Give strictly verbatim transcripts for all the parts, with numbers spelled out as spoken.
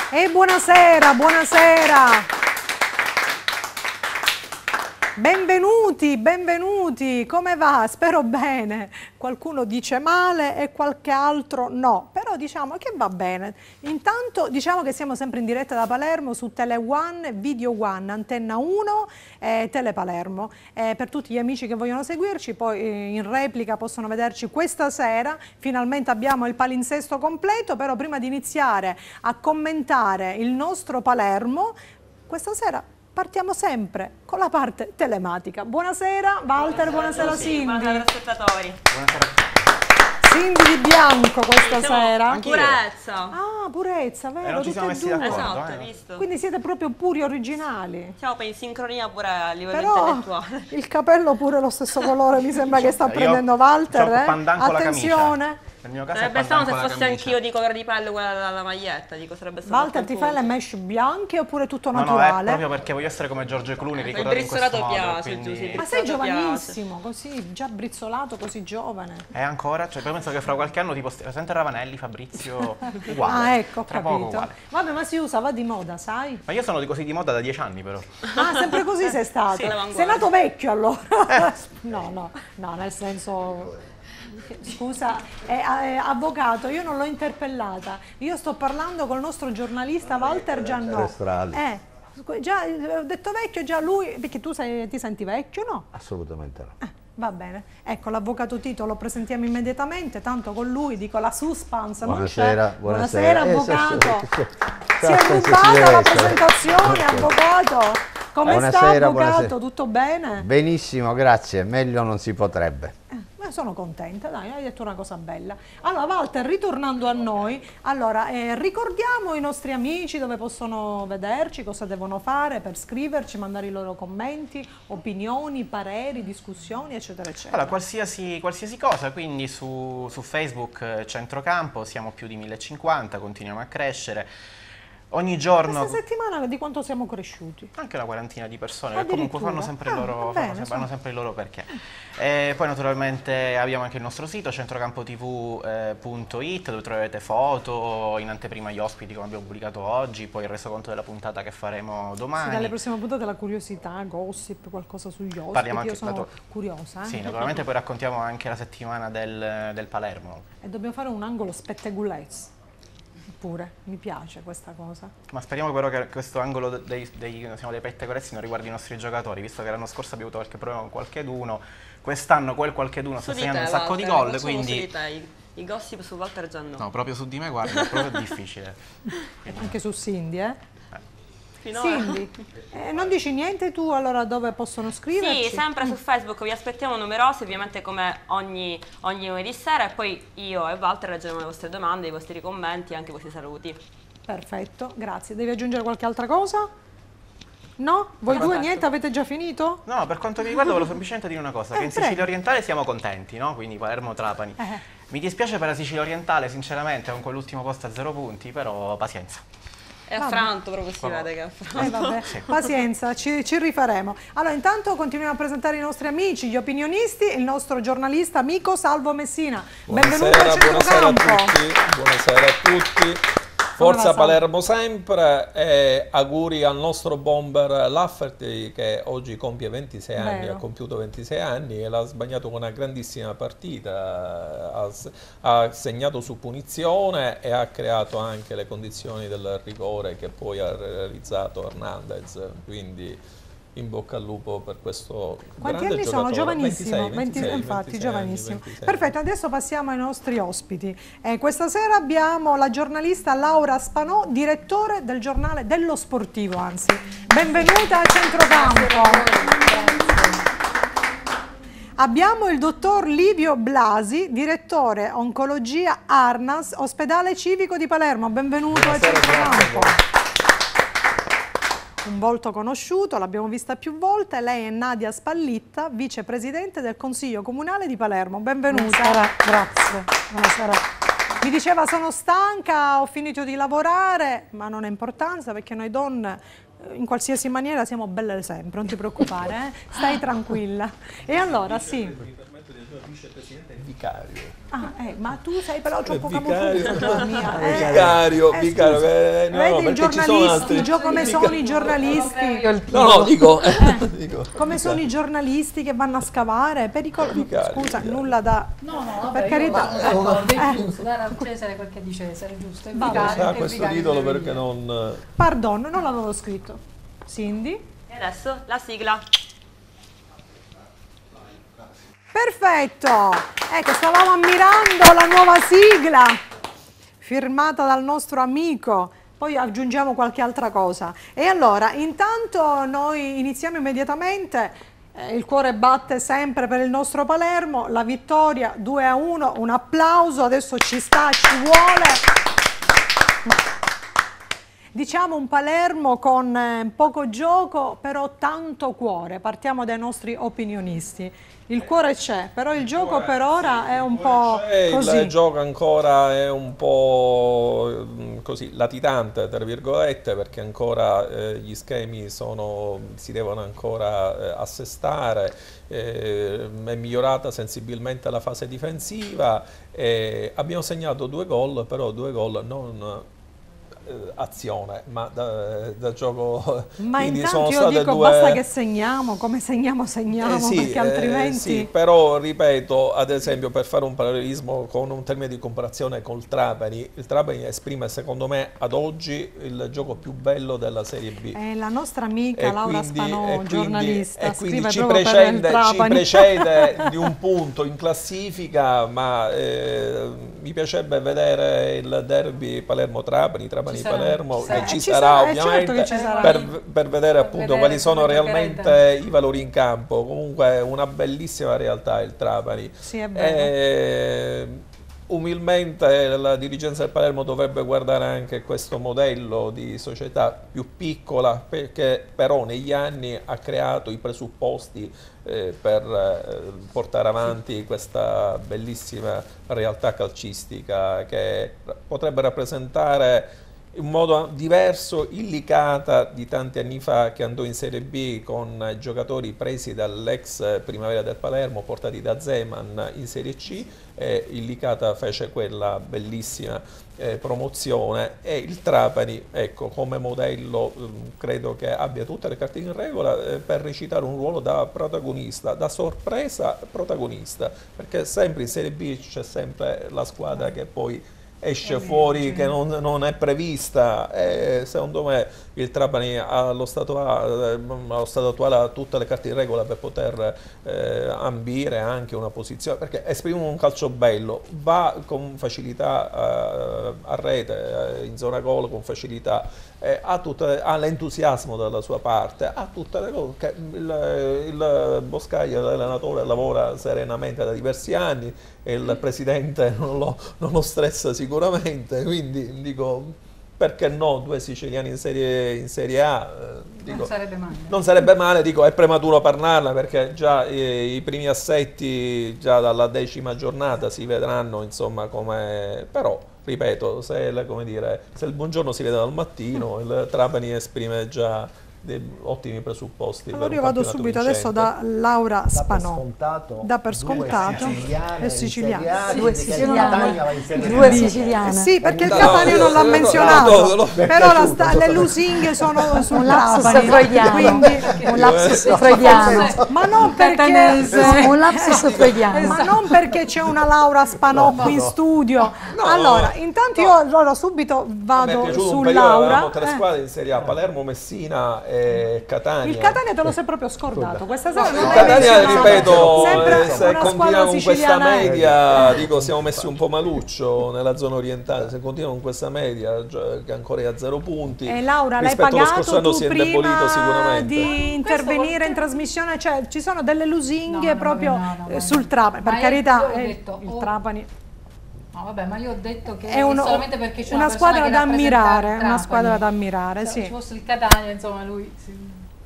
E buonasera, buonasera. Benvenuti, benvenuti, come va? Spero bene. Qualcuno dice male e qualche altro no, però diciamo che va bene. Intanto diciamo che siamo sempre in diretta da Palermo su Tele One, Video One, Antenna uno e Tele Palermo. Eh, per tutti gli amici che vogliono seguirci, poi eh, in replica possono vederci questa sera. Finalmente abbiamo il palinsesto completo, però prima di iniziare a commentare il nostro Palermo, questa sera partiamo sempre con la parte telematica. Buonasera Walter, buonasera, buonasera Cindy. Buonasera spettatori. Buonasera. Cindy di bianco questa Siamo sera. Purezza. Ah, purezza, vero? E non ci siamo messi d'accordo. Esatto, eh. hai visto? Quindi siete proprio puri originali. Siamo poi in sincronia pure a livello Però intellettuale. il capello pure lo stesso colore mi sembra che sta Io prendendo Walter. c'ho Eh? pandan con la Attenzione. camicia. Nel mio caso Sarebbe è strano pandan se con la fossi camicia. anch'io di colore di pelle quella della maglietta, dico sarebbe stato Walter, ti fai le mesh bianche oppure tutto No, no, è naturale? proprio perché voglio essere come George Clooney, il ricordato in questo brizzolato modo. piace, quindi... Giuseppe. Ma sei Brizzolato giovanissimo, così, già brizzolato, così giovane. E ancora? Cioè, poi penso che fra qualche anno tipo presente Ravanelli, Fabrizio, uguale. Ah, ecco, ho Tra poco capito. uguale. Vabbè, ma si usa, va di moda, sai? Ma io sono di così di moda da dieci anni però. Ah, sempre così sei stato? Sì, all'avanguardia. Sei nato vecchio allora? No, no, no, nel senso... Scusa, eh, eh, avvocato, io non l'ho interpellata. Io sto parlando col nostro giornalista Walter Giannò. Eh, già, ho detto vecchio, già lui... Perché tu sei, ti senti vecchio, no? Assolutamente no. Eh, va bene. Ecco, l'avvocato Tito lo presentiamo immediatamente, tanto con lui dico la suspense. Buonasera, non c'è. buonasera. Buonasera, avvocato. Eh, se- Si se- è se- rubata si deve la essere. presentazione, Ok. avvocato. Come sta, Buonasera, avvocato? buonasera. Tutto bene? Benissimo, grazie. Meglio non si potrebbe. Eh, ma sono contenta, dai, hai detto una cosa bella. Allora, Walter, ritornando a noi, allora, eh, ricordiamo i nostri amici dove possono vederci, cosa devono fare per scriverci, mandare i loro commenti, opinioni, pareri, discussioni, eccetera, eccetera. Allora, qualsiasi, qualsiasi cosa, quindi su, su Facebook eh, Centrocampo siamo più di millecinquanta, continuiamo a crescere. Ogni giorno... Questa settimana di quanto siamo cresciuti? Anche una quarantina di persone che comunque fanno sempre, Ah, il loro, va fanno bene, sempre, sono- hanno sempre il loro perché. E poi naturalmente abbiamo anche il nostro sito centrocampotv punto it dove troverete foto, in anteprima gli ospiti come abbiamo pubblicato oggi, poi il resoconto della puntata che faremo domani. Sì, dalle prossime puntate la curiosità, gossip, qualcosa sugli ospiti, Parliamo anche- io sono dato- curiosa. Eh? Sì, naturalmente poi raccontiamo anche la settimana del, del Palermo. E dobbiamo fare un angolo spettegulezzo. Pure, mi piace questa cosa. Ma speriamo però che questo angolo dei, dei, diciamo, dei pettegolezzi non riguardi i nostri giocatori, visto che l'anno scorso abbiamo avuto qualche problema con qualcheduno, quest'anno quel qualcheduno sta Su di segnando te, un sacco Walter, di gol, facciamo quindi... su di te, i, i gossip su Walter Giannò. No, proprio su di me, guarda, è proprio difficile. Anche su Cindy, eh? Finora. Cindy, eh, non dici niente tu allora dove possono scriverci? Sì, sempre su Facebook vi aspettiamo numerosi, ovviamente come ogni, ogni lunedì sera, e poi io e Walter leggeremo le vostre domande, i vostri commenti e anche i vostri saluti. Perfetto, grazie. Devi aggiungere qualche altra cosa? No? Voi due niente? Avete già finito? No, per quanto mi riguarda volevo semplicemente dire una cosa, Eh, che in prego. Sicilia orientale siamo contenti, no? Quindi Palermo-Trapani. Eh. Mi dispiace per la Sicilia orientale, sinceramente, con quell'ultimo posto a zero punti, però pazienza. È affranto proprio, si Vabbè. vede che è affranto. Eh vabbè, pazienza, ci, ci rifaremo. Allora, intanto continuiamo a presentare i nostri amici, gli opinionisti, il nostro giornalista amico Salvo Messina. Benvenuto al Buonasera, buonasera a Centrocampo. tutti, buonasera a tutti. Come Forza va, Salvo? Palermo sempre e auguri al nostro bomber Lafferty che oggi compie ventisei anni, Vero. ha compiuto ventisei anni e l'ha sbagliato con una grandissima partita, ha, s- ha segnato su punizione e ha creato anche le condizioni del rigore che poi ha realizzato Hernandez, quindi in bocca al lupo per questo Quanti grande anni sono? giocatore. Giovanissimo, ventisei, venti ventisei, infatti, ventisei giovanissimo. anni, ventisei. Perfetto, adesso passiamo ai nostri ospiti. Eh, questa sera abbiamo la giornalista Laura Spanò, direttore del giornale dello sportivo, anzi. Benvenuta a Centrocampo. Abbiamo il dottor Livio Blasi, direttore oncologia Arnas, ospedale civico di Palermo. Benvenuto Buonasera, a Centrocampo. grazie a Un volto conosciuto, l'abbiamo vista più volte, lei è Nadia Spallitta, vicepresidente del Consiglio Comunale di Palermo. Benvenuta. Buonasera, grazie. Buonasera. Mi diceva sono stanca, ho finito di lavorare, ma non ha importanza perché noi donne eh, in qualsiasi maniera siamo belle sempre, non ti preoccupare, eh? Stai tranquilla. E allora sì. vicepresidente vicario. Ah, eh, ma tu sei però troppo Vicario. camufuto, mia. Eh, Vicario, eh, vicario. scusa. eh, no, Vedi i perché ci sono giornalisti, altri. gio- come sono i giornalisti, No, no, dico. dico come sono i giornalisti che vanno a scavare, pericolo. Vicario, Scusa, vicario. nulla da. No, no, vabbè, Per io carità. vado d'accordo, Eh. è giusto, dare a Cesare quel che è di Cesare, giusto? È Va vicario, Sa è questo vicario titolo delle perché vie. non. Pardon, non l'avevo scritto. Cindy. E adesso la sigla. Perfetto! Ecco, stavamo ammirando la nuova sigla firmata dal nostro amico. Poi aggiungiamo qualche altra cosa. E allora, intanto noi iniziamo immediatamente. Eh, il cuore batte sempre per il nostro Palermo. La vittoria due a uno. Un applauso. Adesso ci sta, ci vuole. Diciamo un Palermo con eh, poco gioco, però tanto cuore. Partiamo dai nostri opinionisti. Il cuore c'è, però il gioco per ora è un po' C'è, così. il gioco ancora è un po' mm, così latitante, tra virgolette, perché ancora eh, gli schemi sono, si devono ancora eh, assestare. Eh, è migliorata sensibilmente la fase difensiva. Eh, abbiamo segnato due gol, però due gol non azione, ma da, da gioco. Ma Quindi intanto sono io state dico due... basta che segniamo, come segniamo segniamo, Eh sì, perché altrimenti... eh sì, però ripeto, ad esempio, per fare un parallelismo con un termine di comparazione col Trapani, il Trapani esprime secondo me ad oggi il gioco più bello della Serie B. È la nostra amica E Laura quindi- Spanò, e quindi- giornalista, e quindi scrive ci proprio per il precede, ci Trapani. precede di un punto in classifica, ma eh, mi piacerebbe vedere il derby Palermo-Trapani, Trapani-Palermo, Ci sarà, che ci ci sarà. sarà, Eh, certo ovviamente, che ci sarà. per, per vedere appunto vedere quali sono come realmente i valori in campo. Comunque è una bellissima realtà il Trapani. Sì, è vero. Eh, umilmente la dirigenza del Palermo dovrebbe guardare anche questo modello di società più piccola, perché però negli anni ha creato i presupposti eh, per eh, portare avanti questa bellissima realtà calcistica che potrebbe rappresentare in modo diverso il Licata di tanti anni fa, che andò in Serie B con giocatori presi dall'ex Primavera del Palermo, portati da Zeman in Serie C. E il Licata fece quella bellissima eh, promozione, e il Trapani, ecco, come modello eh, credo che abbia tutte le carte in regola eh, per recitare un ruolo da protagonista, da sorpresa protagonista, perché sempre in Serie B c'è sempre la squadra che poi esce fuori, che non, non è prevista, e secondo me il Trapani allo stato, allo stato attuale ha tutte le carte in regola per poter eh, ambire anche una posizione, perché esprime un calcio bello, va con facilità eh, a rete, eh, in zona gol con facilità, eh, ha, tutte, ha l'entusiasmo dalla sua parte, ha tutte le cose che il, il Boscaglia, l'allenatore, lavora serenamente da diversi anni, e il presidente non lo, non lo stressa sicuramente, quindi dico, perché no, due siciliani in Serie, in serie A, eh, dico, Non sarebbe male. non sarebbe male, dico, è prematuro parlarne, perché già eh, i primi assetti già dalla decima giornata si vedranno, insomma, come, però ripeto, se, le, come dire, se il buongiorno si vede dal mattino, il Trapani esprime già dei ottimi presupposti. Allora per io un vado campionato subito adesso vincente. da Laura Dà per Spanò. scontato, Dà per due scontato. siciliane È in siciliano. Serie A, Due quindi che siciliane. Catania va in Serie Due B. siciliane. Sì, perché il No, Catania non l'ha no, menzionato, no, no, no, però la sta- le lusinghe sono sul Un lapsus Trapani, freudiano. quindi Un lapsus freudiano. ma non perché Catanese. Un lapsus freudiano. ma non perché c'è una Laura Spanò qui in studio. No, allora, no. intanto No. io allora subito A me è vado piaciuto un su periodo, Laura. avevamo tre Eh. squadre in Serie A, Palermo, Messina e Catania. Il Catania te lo sei proprio scordato, questa sera non Il l'hai Catania, menzionato. ripeto, Sempre eh, se una continuiamo squadra con questa siciliana. media, dico, siamo messi un po' maluccio nella zona orientale, se continuiamo con questa media, gio- che ancora è a zero punti, E Laura, l'hai rispetto allo scorso pagato anno tu si è indebolito prima sicuramente. di intervenire in trasmissione? Cioè, ci sono delle lusinghe No, no, proprio no, no, eh, no. sul Trapani, per Ma io- carità, io ho eh, detto, il oh, Trapani No, vabbè, ma io ho detto che è uno- solamente perché c'è una una, persona squadra che da rappresenta ammirare, il una Trapani. squadra da ammirare, Se sì. ci fosse il Catania, insomma, lui... Sì. No.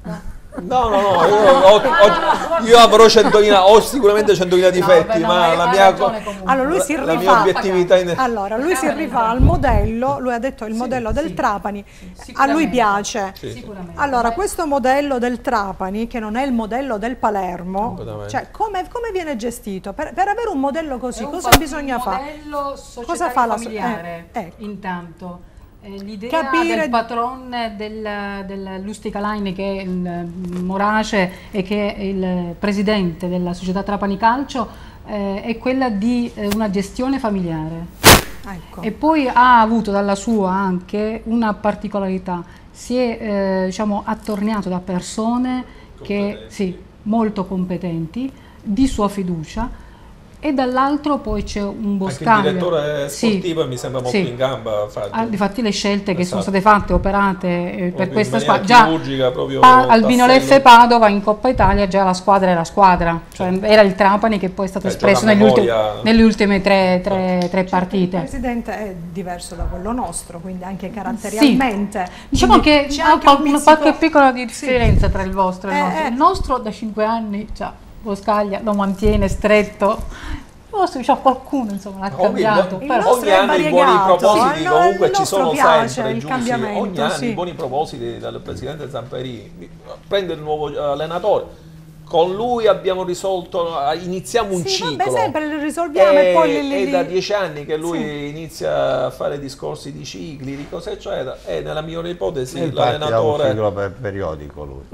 No, no, no, io, ho, ho, io avrò centomila, ho sicuramente centomila difetti, No, beh, no, ma hai- la hai mia, ragione comunque. Allora, lui si la, la mia rifà- obiettività in... Allora, lui si Camera rifà al del modello, lui ha detto il modello del sì, Trapani, sì, a lui sicuramente. piace. Sì. Sicuramente. Allora, Beh, questo modello del Trapani, che non è il modello del Palermo, Completamente. cioè come, come viene gestito? Per, per avere un modello così, è un cosa fa- bisogna un fare? modello societario Cosa fa la so- familiare, eh, ecco. intanto. Eh, L'idea Capire- del patron del, del Lusticalainen, che è il Morace e che è il presidente della società Trapani Calcio, eh, è quella di eh, una gestione familiare. Ecco. E poi ha avuto dalla sua anche una particolarità, si è eh, diciamo, attorniato da persone che, sì, molto competenti, di sua fiducia, e dall'altro poi c'è un Anche il Boscaglia. direttore Sì, sportivo mi sembra molto sì. in gamba. Faggi. Ah, difatti le scelte che sono Esatto. state fatte, operate eh, per Proprio questa in maniera squadra, chirurgica, proprio Pa- Albino tassello. Leffe Padova in Coppa Italia già la squadra era squadra, cioè era il Trapani che poi è stato Eh, espresso gioca a negli ultimi- memoria. nelle ultime tre, tre- tre Il partite. presidente è diverso da quello nostro, quindi anche caratterialmente. Diciamo Quindi che c'è ha anche un qualche, pizzico- qualche piccola differenza tra il vostro e il Eh, nostro. eh. Il nostro da cinque anni, cioè, Boscaglia lo mantiene stretto. Il vostro, diciamo, qualcuno insomma l'ha Ogni- cambiato. Il però- nostro ogni è anno i buoni variegato, propositi eh, no, comunque il ci nostro sono piace, sempre, il giusti. cambiamento, Ogni anno sì. i buoni propositi dal presidente Zamperini, prende il nuovo allenatore. Con lui abbiamo risolto, iniziamo un Sì, ciclo. vabbè, sempre li risolviamo e, poi li, li, è li- da dieci anni che lui Sì. inizia a fare discorsi di cicli, di cose eccetera, e nella migliore ipotesi Nel parte ha un l'allenatore ciclo per- periodico lui.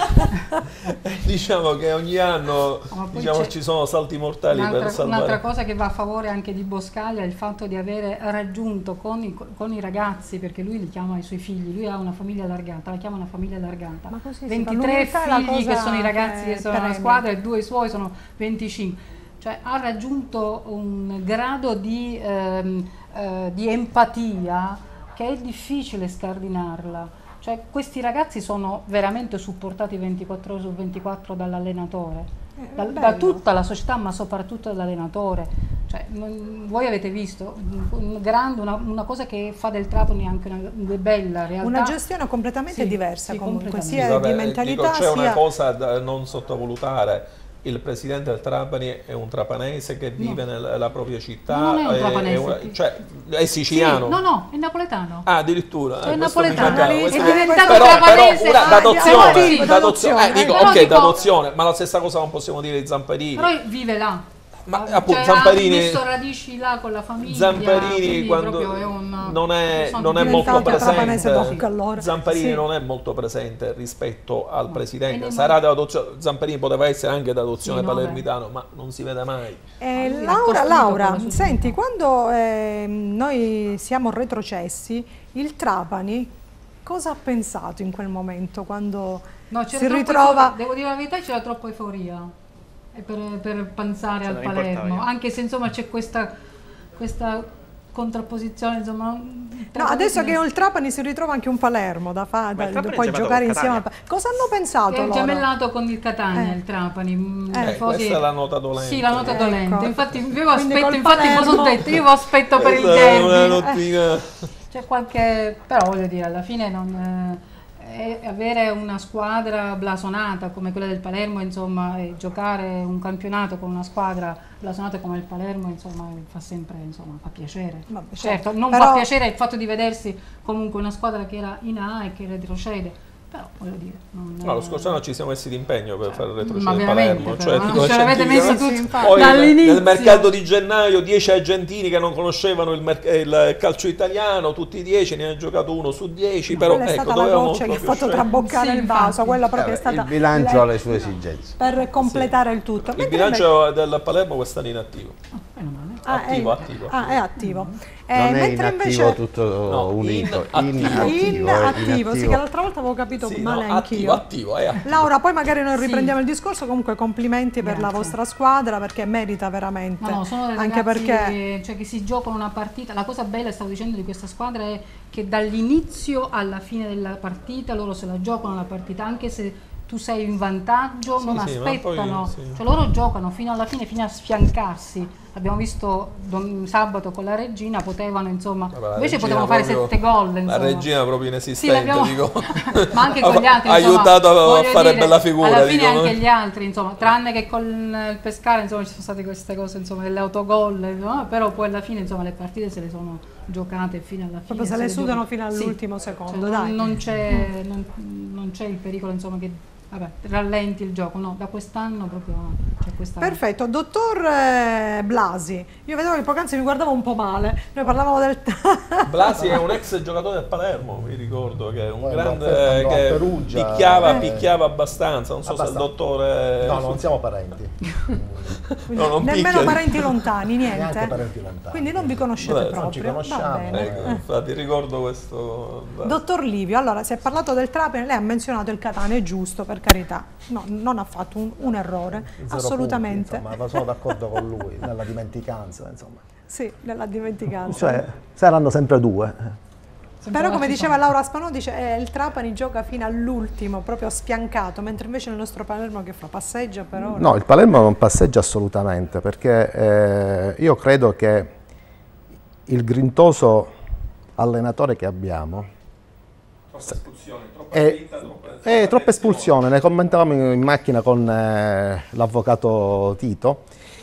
diciamo che ogni anno Ma poi diciamo, c'è ci sono salti mortali per Un'altra, salvare. un'altra cosa che va a favore anche di Boscaglia è il fatto di avere raggiunto con i, con i ragazzi, perché lui li chiama i suoi figli, lui ha una famiglia allargata, la chiama una famiglia allargata. Ma così si fa. ventitré L'umiltà è la figli che cosa sono i ragazzi che che sono nella premia. squadra e due suoi sono venticinque. Cioè ha raggiunto un grado di, ehm, eh, di empatia che è difficile scardinarla. Cioè, questi ragazzi sono veramente supportati ventiquattro ore su ventiquattro dall'allenatore, Eh, da, bello. da tutta la società, ma soprattutto dall'allenatore. Cioè, non- voi avete visto un, un grande, una, una cosa che fa del Trapani anche una, una bella realtà. una gestione completamente Sì, diversa sì, comunque, completamente. sia Vabbè, di mentalità dico, c'è una sia... cosa da non sottovalutare. Il presidente del Trapani è un trapanese che vive No. nella, nella propria città, Non è un è- trapanese, è, una- sì. cioè, è Sì, siciliano. no, no, è napoletano. Ah, addirittura. È eh, questo mi napoletano, mancava, è questo- diventato però, trapanese. però una Ah, d'adozione, sì, d'adozione, d'adozione, eh, dico, eh. Però ok, dico- d'adozione, ma la stessa cosa non possiamo dire di Zamperini. Però vive là. Ma, Cioè, appunto, ha Zamparini- messo radici là con la famiglia. Zamparini quindi quando proprio è un- non è, sono non è diventato molto trapanese presente, doc, allora. Zamparini Sì. non è molto presente rispetto al E presidente. nei Sarà mo- d'adozione, Zamparini poteva essere anche d'adozione Sì, no, palermitano, ma non si vede mai. Eh, Lui ha Laura, costruito Laura, quella società. senti, quando eh, noi siamo retrocessi, il Trapani cosa ha pensato in quel momento quando No, c'era si troppo ritrova... euforia. Devo dire la verità, c'era troppa euforia e per, per pensare Se al non importava Palermo, niente. anche se insomma c'è questa, questa contrapposizione, insomma. No, adesso che il Trapani si ritrova anche un Palermo da, fa, Ma da il Trapani poi è giocato giocare con insieme. Catania. a- Cosa hanno pensato che è loro? gemellato con il Catania, Eh. il Trapani. mm, Eh, Eh, tifosi- questa è la nota dolente. Sì, la nota Ecco. dolente. Infatti, io Quindi aspetto, col infatti cosa ho Palermo- detto? Io aspetto per il Questa è una derby. notina. C'è qualche, però voglio dire, alla fine non, eh, è- avere una squadra blasonata come quella del Palermo, insomma, e giocare un campionato con una squadra blasonata come il Palermo, insomma, fa sempre, insomma, fa piacere. Vabbè, certo, certo. non Però- fa piacere il fatto di vedersi comunque una squadra che era in A e che retrocede, però voglio dire, non, No, lo scorso anno ci siamo messi d'impegno per fare il ma retrocedere il veramente, Palermo. però, Cioè, no? dico, Ce l'avete scientifica- messo tutti Poi dall'inizio. nel mercato di gennaio dieci argentini che non conoscevano il, merc- il calcio italiano, tutti dieci, ne hanno giocato uno su dieci, però Quella è ecco, stata la dovevamo goccia che ha proprio fatto scegliere. traboccare Sì, il vaso, infatti. quella proprio è Eh, stata il bilancio le- ha le sue esigenze. per completare il tutto. Il Mentre bilancio del Palermo quest'anno è inattivo. meno male. Ah, attivo, è, attivo. ah, è attivo. Eh, Non è mentre inattivo invece tutto No, unito, inattivo. inattivo, è inattivo, sì, inattivo. che l'altra volta avevo capito Sì, male no, anch'io. attivo, attivo, è attivo. Laura, poi magari noi Sì. riprendiamo il discorso, comunque complimenti per la Grazie. vostra squadra perché merita veramente. No, no, sono dei anche ragazzi perché cioè, che si giocano una partita. La cosa bella, stavo dicendo, di questa squadra è che dall'inizio alla fine della partita loro se la giocano la partita, anche se tu sei in vantaggio, Sì, non sì, ma poi, aspettano, sì. cioè loro giocano fino alla fine, fino a sfiancarsi abbiamo visto dom- sabato con la Regina, potevano insomma, Vabbè, invece Regina potevano fare proprio- sette gol. La insomma. Regina proprio Sì, inesistente, l'abbiamo- dico. ma anche con gli altri Ha insomma, aiutato a voglio fare dire, bella figura, alla fine dico, anche no? gli altri insomma, tranne che con il Pescara insomma ci sono state queste cose insomma delle autogol, no? Però poi alla fine insomma le partite se le sono giocate fino alla fine. Proprio se le sudano gioca- fino all'ultimo secondo, cioè, dai. non, non c'è non, non c'è il pericolo insomma che vabbè, rallenti il gioco, no, da quest'anno proprio c'è questa. Perfetto, dottor eh, Blasi, io vedevo che poc'anzi mi guardava un po' male, noi parlavamo del... Blasi è un ex giocatore del Palermo, mi ricordo, che è un Poi grande andò a- andò a che Perugia. picchiava, Eh. picchiava abbastanza, non so Abbastanza. se il dottore... No, non siamo parenti. No, non Nemmeno picchia. parenti lontani, niente. Neanche parenti lontani. Quindi non vi conoscete Beh, non proprio. ci conosciamo, Va bene. Ecco, infatti ricordo questo... Dottor Livio, allora si è parlato del Trapani, lei ha menzionato il Catania, è giusto, per carità, no, non ha fatto un, un errore, Zero assolutamente. punti, insomma, ma sono d'accordo con lui, nella dimenticanza, insomma. Sì, nella dimenticanza. Cioè, saranno sempre due. Però come diceva Laura Spanò, dice eh, il Trapani gioca fino all'ultimo, proprio spiancato, mentre invece il nostro Palermo che fa? Passeggia per ora? No, il Palermo non passeggia assolutamente, perché eh, io credo che il grintoso allenatore che abbiamo Troppe espulsioni, troppa è, grinta, troppe- è troppa troppa espulsione, ne commentavamo in macchina con eh, l'avvocato Tito,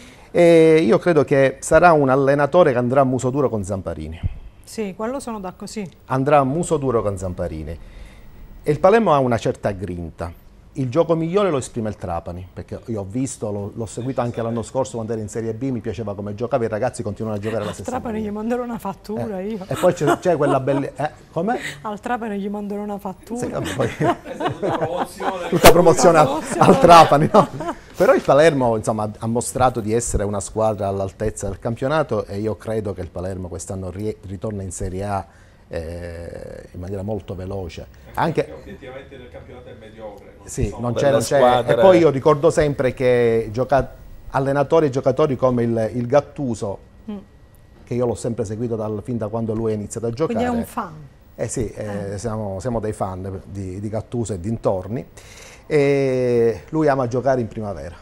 e io credo che sarà un allenatore che andrà a muso duro con Zamparini. Sì, quello sono d'accordo, sì. Andrà a muso duro con Zamparini. E il Palermo ha una certa grinta. Il gioco migliore lo esprime il Trapani, perché io ho visto, l'ho, l'ho seguito anche l'anno scorso quando ero in Serie B, mi piaceva come giocava, i ragazzi continuano a giocare alla Al stessa Trapani maniera. gli manderò una fattura Eh, io. E poi c'è, c'è quella bella... Eh, come? Al Trapani gli manderò una fattura. Sì, vabbè, poi- Tutta promozione. tutta promozione al, promozione. al Trapani, no? Però il Palermo insomma, ha mostrato di essere una squadra all'altezza del campionato, e io credo che il Palermo quest'anno ri- ritorna in Serie A eh, in maniera molto veloce. Anche, Perché obiettivamente nel campionato è mediocre. Non sì, sono non delle c'è, non c'è. squadre- E poi io ricordo sempre che gioca- allenatori e giocatori come il, il Gattuso, che io l'ho sempre seguito dal- fin da quando lui ha iniziato a giocare. Quindi è un fan. Eh sì, eh, Siamo, siamo dei fan di, di Gattuso e dintorni. E lui ama giocare in primavera.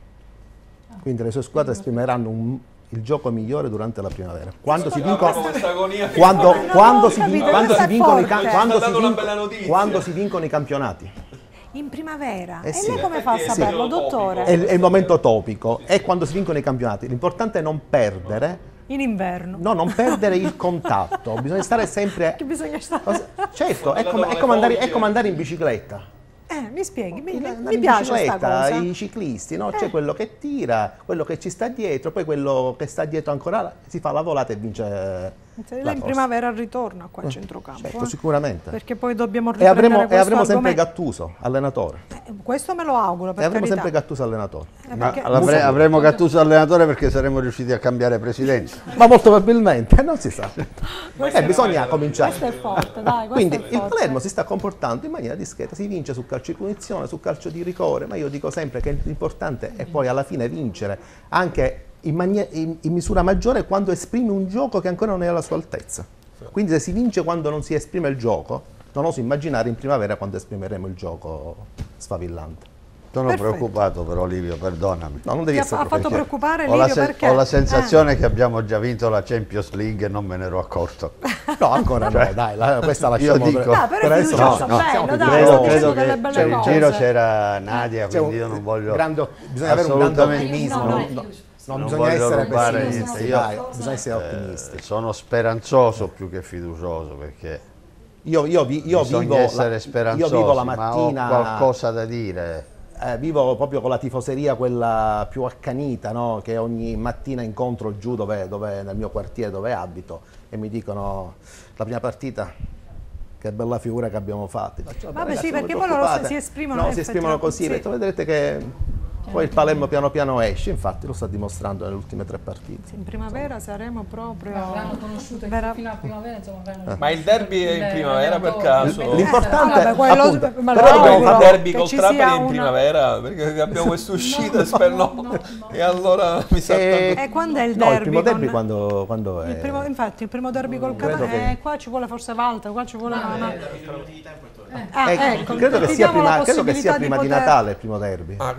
Quindi le sue squadre esprimeranno un, il gioco migliore durante la primavera. Quando si vincono, questa agonia. quando, No, quando no, si, capito, vin- quando questa si è vincono i forte. cam- quando Ci sta si dando una vinco- bella notizia. quando si vincono i campionati. In primavera. Eh e sì. lei come fa a Perché saperlo, è il periodo dottore? È il, è il momento topico, è quando si vincono i campionati. L'importante è non perdere, In inverno. no, non perdere il contatto. Bisogna stare sempre. Che bisogna stare... Certo, è come, è come andare, è come andare in bicicletta. Eh, mi spieghi, mi, Andare mi in piace sta bicicletta, cosa. i ciclisti, no? Eh. C'è quello che tira, quello che ci sta dietro, poi quello che sta dietro ancora si fa la volata e vince Se la lei in corsa. primavera ritorna qua a centrocampo. Certo, eh. sicuramente. Perché poi dobbiamo E riprendere avremo, e questo avremo sempre argomento. Gattuso, allenatore. Eh, questo me lo auguro, per E avremo carità. sempre Gattuso allenatore. Eh, Ma perché- l'avrei- avremo Gattuso allenatore perché saremmo riusciti a cambiare presidente. Ma molto probabilmente, non si sa. Eh, bisogna cominciare. Questo è forte, dai, questo Quindi è il forte. Palermo si sta comportando in maniera discreta, si vince su calcio di punizione, su calcio di rigore, ma io dico sempre che l'importante è poi alla fine vincere, anche in, manie- in- in misura maggiore quando esprime un gioco che ancora non è alla sua altezza. Quindi se si vince quando non si esprime il gioco, non oso immaginare in primavera quando esprimeremo il gioco sfavillante. Sono Perfetto. preoccupato però, Livio, perdonami. No, non devi Ti ha, essere ha fatto preoccupato. preoccupare Ho la, Livio sen- perché... ho la sensazione che abbiamo già vinto la Champions League e non me ne ero accorto. No, ancora no, dai, la- questa lasciamo dico- per- No, però per è adesso fiducioso, no, bello, siamo dai, fiduciosi. sto Credo, dicendo credo delle che belle per il cose. giro c'era Nadia, C'è un quindi io non voglio grande- bisogna avere un grande assolutamente- ottimismo, No, non, no, no, non non bisogna voglio essere rubare pessimisti, niente. Io, dai, bisogna essere ottimisti. eh, sono speranzoso più che fiducioso perché Io, io, vi- io bisogna vivo essere la, io speranzosi, vivo la ma mattina, ho qualcosa da dire. eh, vivo proprio con la tifoseria quella più accanita, no? Che ogni mattina incontro giù dove, dove, nel mio quartiere dove abito e mi dicono la prima partita. Che bella figura che abbiamo fatto. Faccio, Vabbè, ragazzi, sì, non vi perché poi loro preoccupate. si esprimono No, si esprimono così. effettivamente, Ho detto, vedrete che poi il Palermo piano piano esce, infatti lo sta dimostrando nelle ultime tre partite. In primavera saremo proprio... Avranno conosciuto vera- fino a primavera, insomma, avranno- Ma il derby è in il primavera per allenatore. caso? L'importante Vabbè, quello- appunto, me lo però auguro. dobbiamo Il fare- derby che col ci Trapani sia in una- primavera perché abbiamo queste uscite spero no. E allora mi sa E- tanto- E quando è il no, derby? il primo derby con- quando, quando è... Il primo, infatti, il primo derby col Credo Catania, che- eh, qua ci vuole forse Walter, qua ci vuole una... una- Eh, Ah, credo, ecco, credo che ti sia diamo prima, la credo che sia possibilità prima di, poter- Natale il primo derby. Ah, quindi allora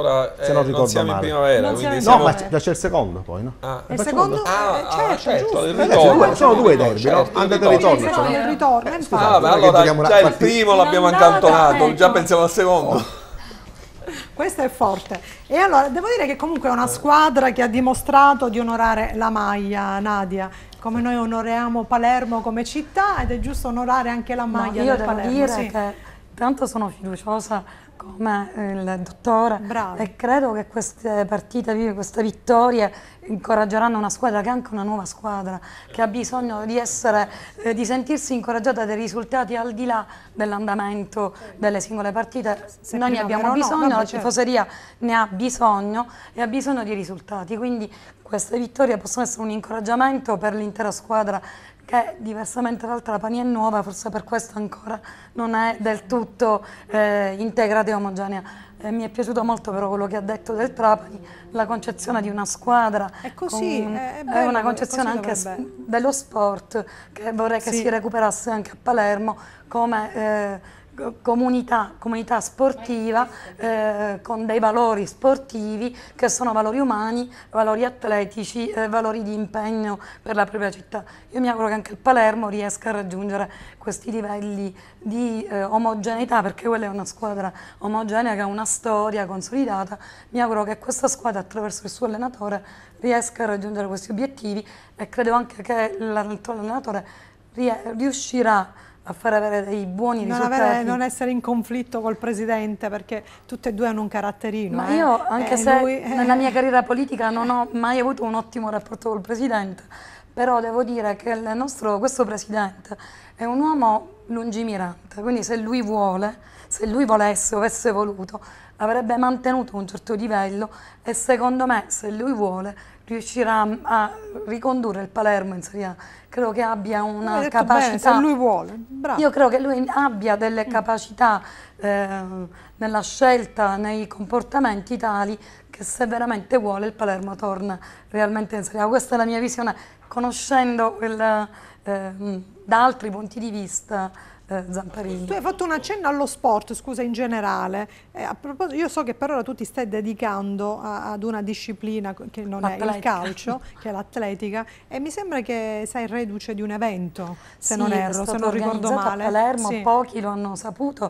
allora eh, Se non non, ricordo siamo male. in primavera, Non quindi siamo No, in siamo... ma c'è il secondo poi, no? Ah, Il poi secondo, Ah, eh, ah, certo, certo, giusto. il Eh, ritorno. sono, sono due derby, Certo, no? il Andate e ritorno. ritorno. Sì, cioè, sì, no? il ritorno, Eh, infatti. Ah, beh, non è che allora giochiamo una già il partita- primo l'abbiamo L'andata, accantonato, già ecco. pensiamo al secondo. Questo è forte. E allora, devo dire che comunque è una squadra che ha dimostrato di onorare la maglia, Nadia. Come noi onoriamo Palermo come città, ed è giusto onorare anche la Ma maglia io del devo Palermo. dire sì. che tanto sono fiduciosa come il dottore Bravi. e credo che queste partite, queste vittorie incoraggeranno una squadra che è anche una nuova squadra che ha bisogno di essere, eh, di sentirsi incoraggiata dai risultati al di là dell'andamento delle singole partite. Se Noi ne prima abbiamo però no, bisogno, vabbè, la certo. tifoseria ne ha bisogno e ha bisogno di risultati, quindi queste vittorie possono essere un incoraggiamento per l'intera squadra che diversamente dall'altra Trapani è nuova, forse per questo ancora non è del tutto eh, integrata e omogenea. Eh, mi è piaciuto molto però quello che ha detto del Trapani, la concezione di una squadra, È così, con- è è bello, una è concezione così anche dovrebbe. s- dello sport che vorrei che Sì. si recuperasse anche a Palermo come eh, co- comunità, comunità sportiva eh, con dei valori sportivi che sono valori umani, valori atletici, eh, valori di impegno per la propria città. Io mi auguro che anche il Palermo riesca a raggiungere questi livelli di eh, omogeneità, perché quella è una squadra omogenea che ha una storia consolidata. Mi auguro che questa squadra, attraverso il suo allenatore, riesca a raggiungere questi obiettivi e credo anche che l'allenatore allenatore rie- riuscirà a far avere dei buoni Non, risultati. avere, non essere in conflitto col presidente, perché tutte e due hanno un caratterino. Ma eh. io, anche Eh, se lui, eh, nella mia carriera politica non ho mai avuto un ottimo rapporto col presidente, però devo dire che il nostro, questo presidente è un uomo lungimirante, quindi se lui vuole, se lui volesse o avesse voluto, avrebbe mantenuto un certo livello e secondo me, se lui vuole, riuscirà a ricondurre il Palermo in Serie A. Credo che abbia hai una detto capacità. bene, se lui vuole. Bravo. Io credo che lui abbia delle capacità eh, nella scelta, nei comportamenti tali che se veramente vuole il Palermo torna realmente in Serie A. Questa è la mia visione, conoscendo il, eh, da altri punti di vista eh, Zamparini. Tu hai fatto un accenno allo sport, scusa, in generale. Eh, a proposito, io so che per ora tu ti stai dedicando a- ad una disciplina che non è il L'atletica. calcio, che è l'atletica, e mi sembra che sei reduce di un evento, se Sì, non è erro, se stato non ricordo organizzato male. a Palermo, Sì. pochi lo hanno saputo,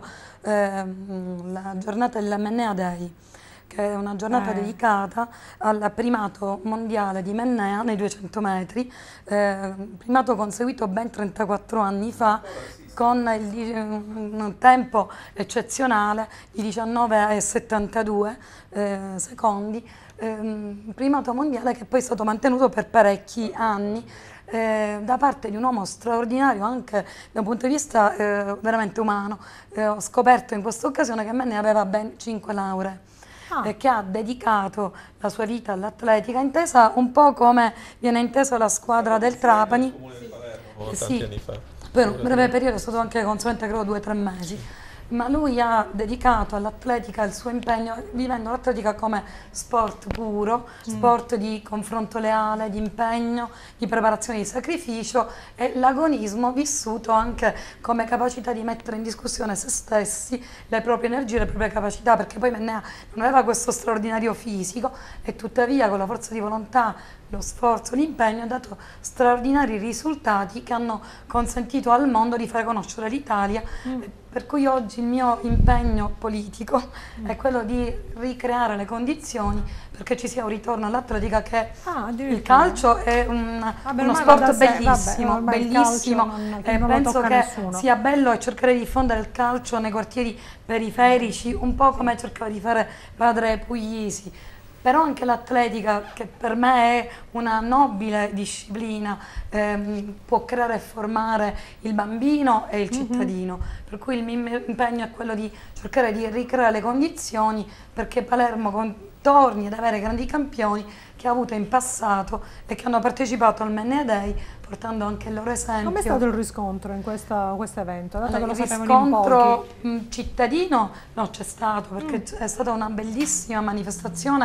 ehm, la giornata dell'M N A Day, che è una giornata Eh. dedicata al primato mondiale di Mennea nei duecento metri, eh, primato conseguito ben trentaquattro anni fa, con il di- un tempo eccezionale di diciannove e settantadue eh, secondi, ehm, primato mondiale che poi è stato mantenuto per parecchi anni eh, da parte di un uomo straordinario anche da un punto di vista eh, veramente umano. Eh, ho scoperto in questa occasione che Mennea aveva ben cinque lauree. Ah. E che ha dedicato la sua vita all'atletica, intesa un po' come viene intesa la squadra del Trapani. Tanti Sì. anni fa. Per un breve periodo è stato anche consulente, credo due o tre mesi, ma lui ha dedicato all'atletica il suo impegno, vivendo l'atletica come sport puro, sport di confronto leale, di impegno, di preparazione, di sacrificio, e l'agonismo vissuto anche come capacità di mettere in discussione se stessi, le proprie energie, le proprie capacità, perché poi Mennea non aveva questo straordinario fisico e tuttavia con la forza di volontà, lo sforzo, l'impegno ha dato straordinari risultati che hanno consentito al mondo di fare conoscere l'Italia, per cui oggi il mio impegno politico è quello di ricreare le condizioni perché ci sia un ritorno all'atletica, che Ah, addirittura. il calcio è un, Vabbè, uno ormai va da sport sé, vabbè, bellissimo, ormai il bellissimo, calcio non- e non lo penso tocca che nessuno. sia bello cercare di diffondere il calcio nei quartieri periferici, un po' come cercava di fare padre Puglisi. Però anche l'atletica, che per me è una nobile disciplina, ehm, può creare e formare il bambino e il cittadino. Per cui il mio impegno è quello di cercare di ricreare le condizioni perché Palermo con- torni ad avere grandi campioni che ha avuto in passato e che hanno partecipato al M N A Day, portando anche il loro esempio. Com'è stato il riscontro in questa- questo evento? Dato Allora, che lo il sapevano in riscontro pochi. mh, cittadino no, c'è stato, perché Mm. è stata una bellissima manifestazione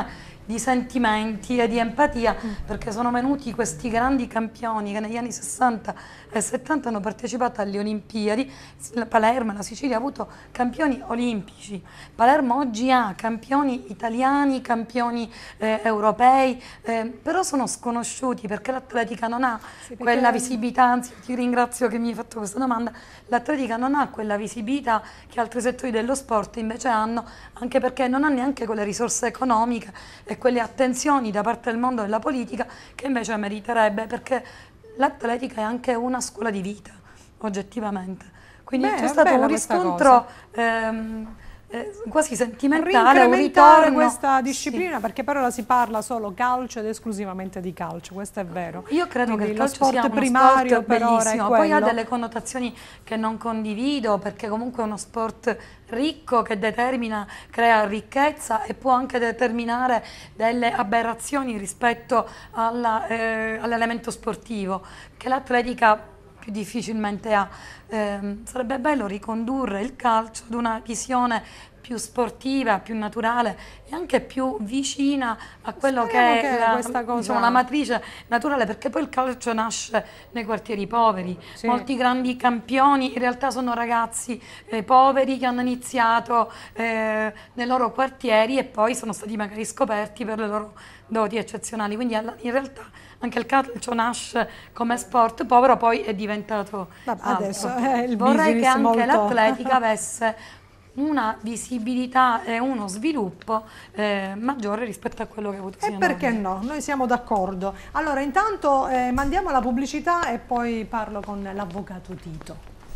di sentimenti e di empatia, perché sono venuti questi grandi campioni che negli anni sessanta e settanta hanno partecipato alle Olimpiadi. Palermo e la Sicilia ha avuto campioni olimpici. Palermo oggi ha campioni italiani, campioni eh, europei, eh, però sono sconosciuti perché l'atletica non ha sì, quella visibilità, anzi ti ringrazio che mi hai fatto questa domanda, l'atletica non ha quella visibilità che altri settori dello sport invece hanno, anche perché non ha neanche quelle risorse economiche e quelle attenzioni da parte del mondo della politica che invece meriterebbe, perché l'atletica è anche una scuola di vita, oggettivamente. Quindi c'è stato un riscontro ehm, eh, quasi sentimentale, un ritorno questa disciplina, sì. Perché per ora si parla solo calcio ed esclusivamente di calcio, questo è vero. Io credo Quindi che il calcio sport sia uno primario sport per ora è bellissimo, poi ha delle connotazioni che non condivido, perché comunque è uno sport ricco che determina, crea ricchezza e può anche determinare delle aberrazioni rispetto eh, all'elemento sportivo che l'atletica più difficilmente ha. Eh, sarebbe bello ricondurre il calcio ad una visione più sportiva, più naturale e anche più vicina a quello Speriamo che è che la, questa cosa... diciamo, la matrice naturale, perché poi il calcio nasce nei quartieri poveri. Sì. Molti grandi campioni in realtà sono ragazzi eh, poveri che hanno iniziato eh, nei loro quartieri e poi sono stati magari scoperti per le loro doti eccezionali. Quindi in realtà anche il calcio nasce come sport povero, poi è diventato Vabbè, altro. adesso è il Vorrei che anche molto... l'atletica avesse una visibilità e uno sviluppo eh, maggiore rispetto a quello che ha avuto E perché no? Noi siamo d'accordo. Allora intanto eh, mandiamo la pubblicità e poi parlo con l'avvocato Tito.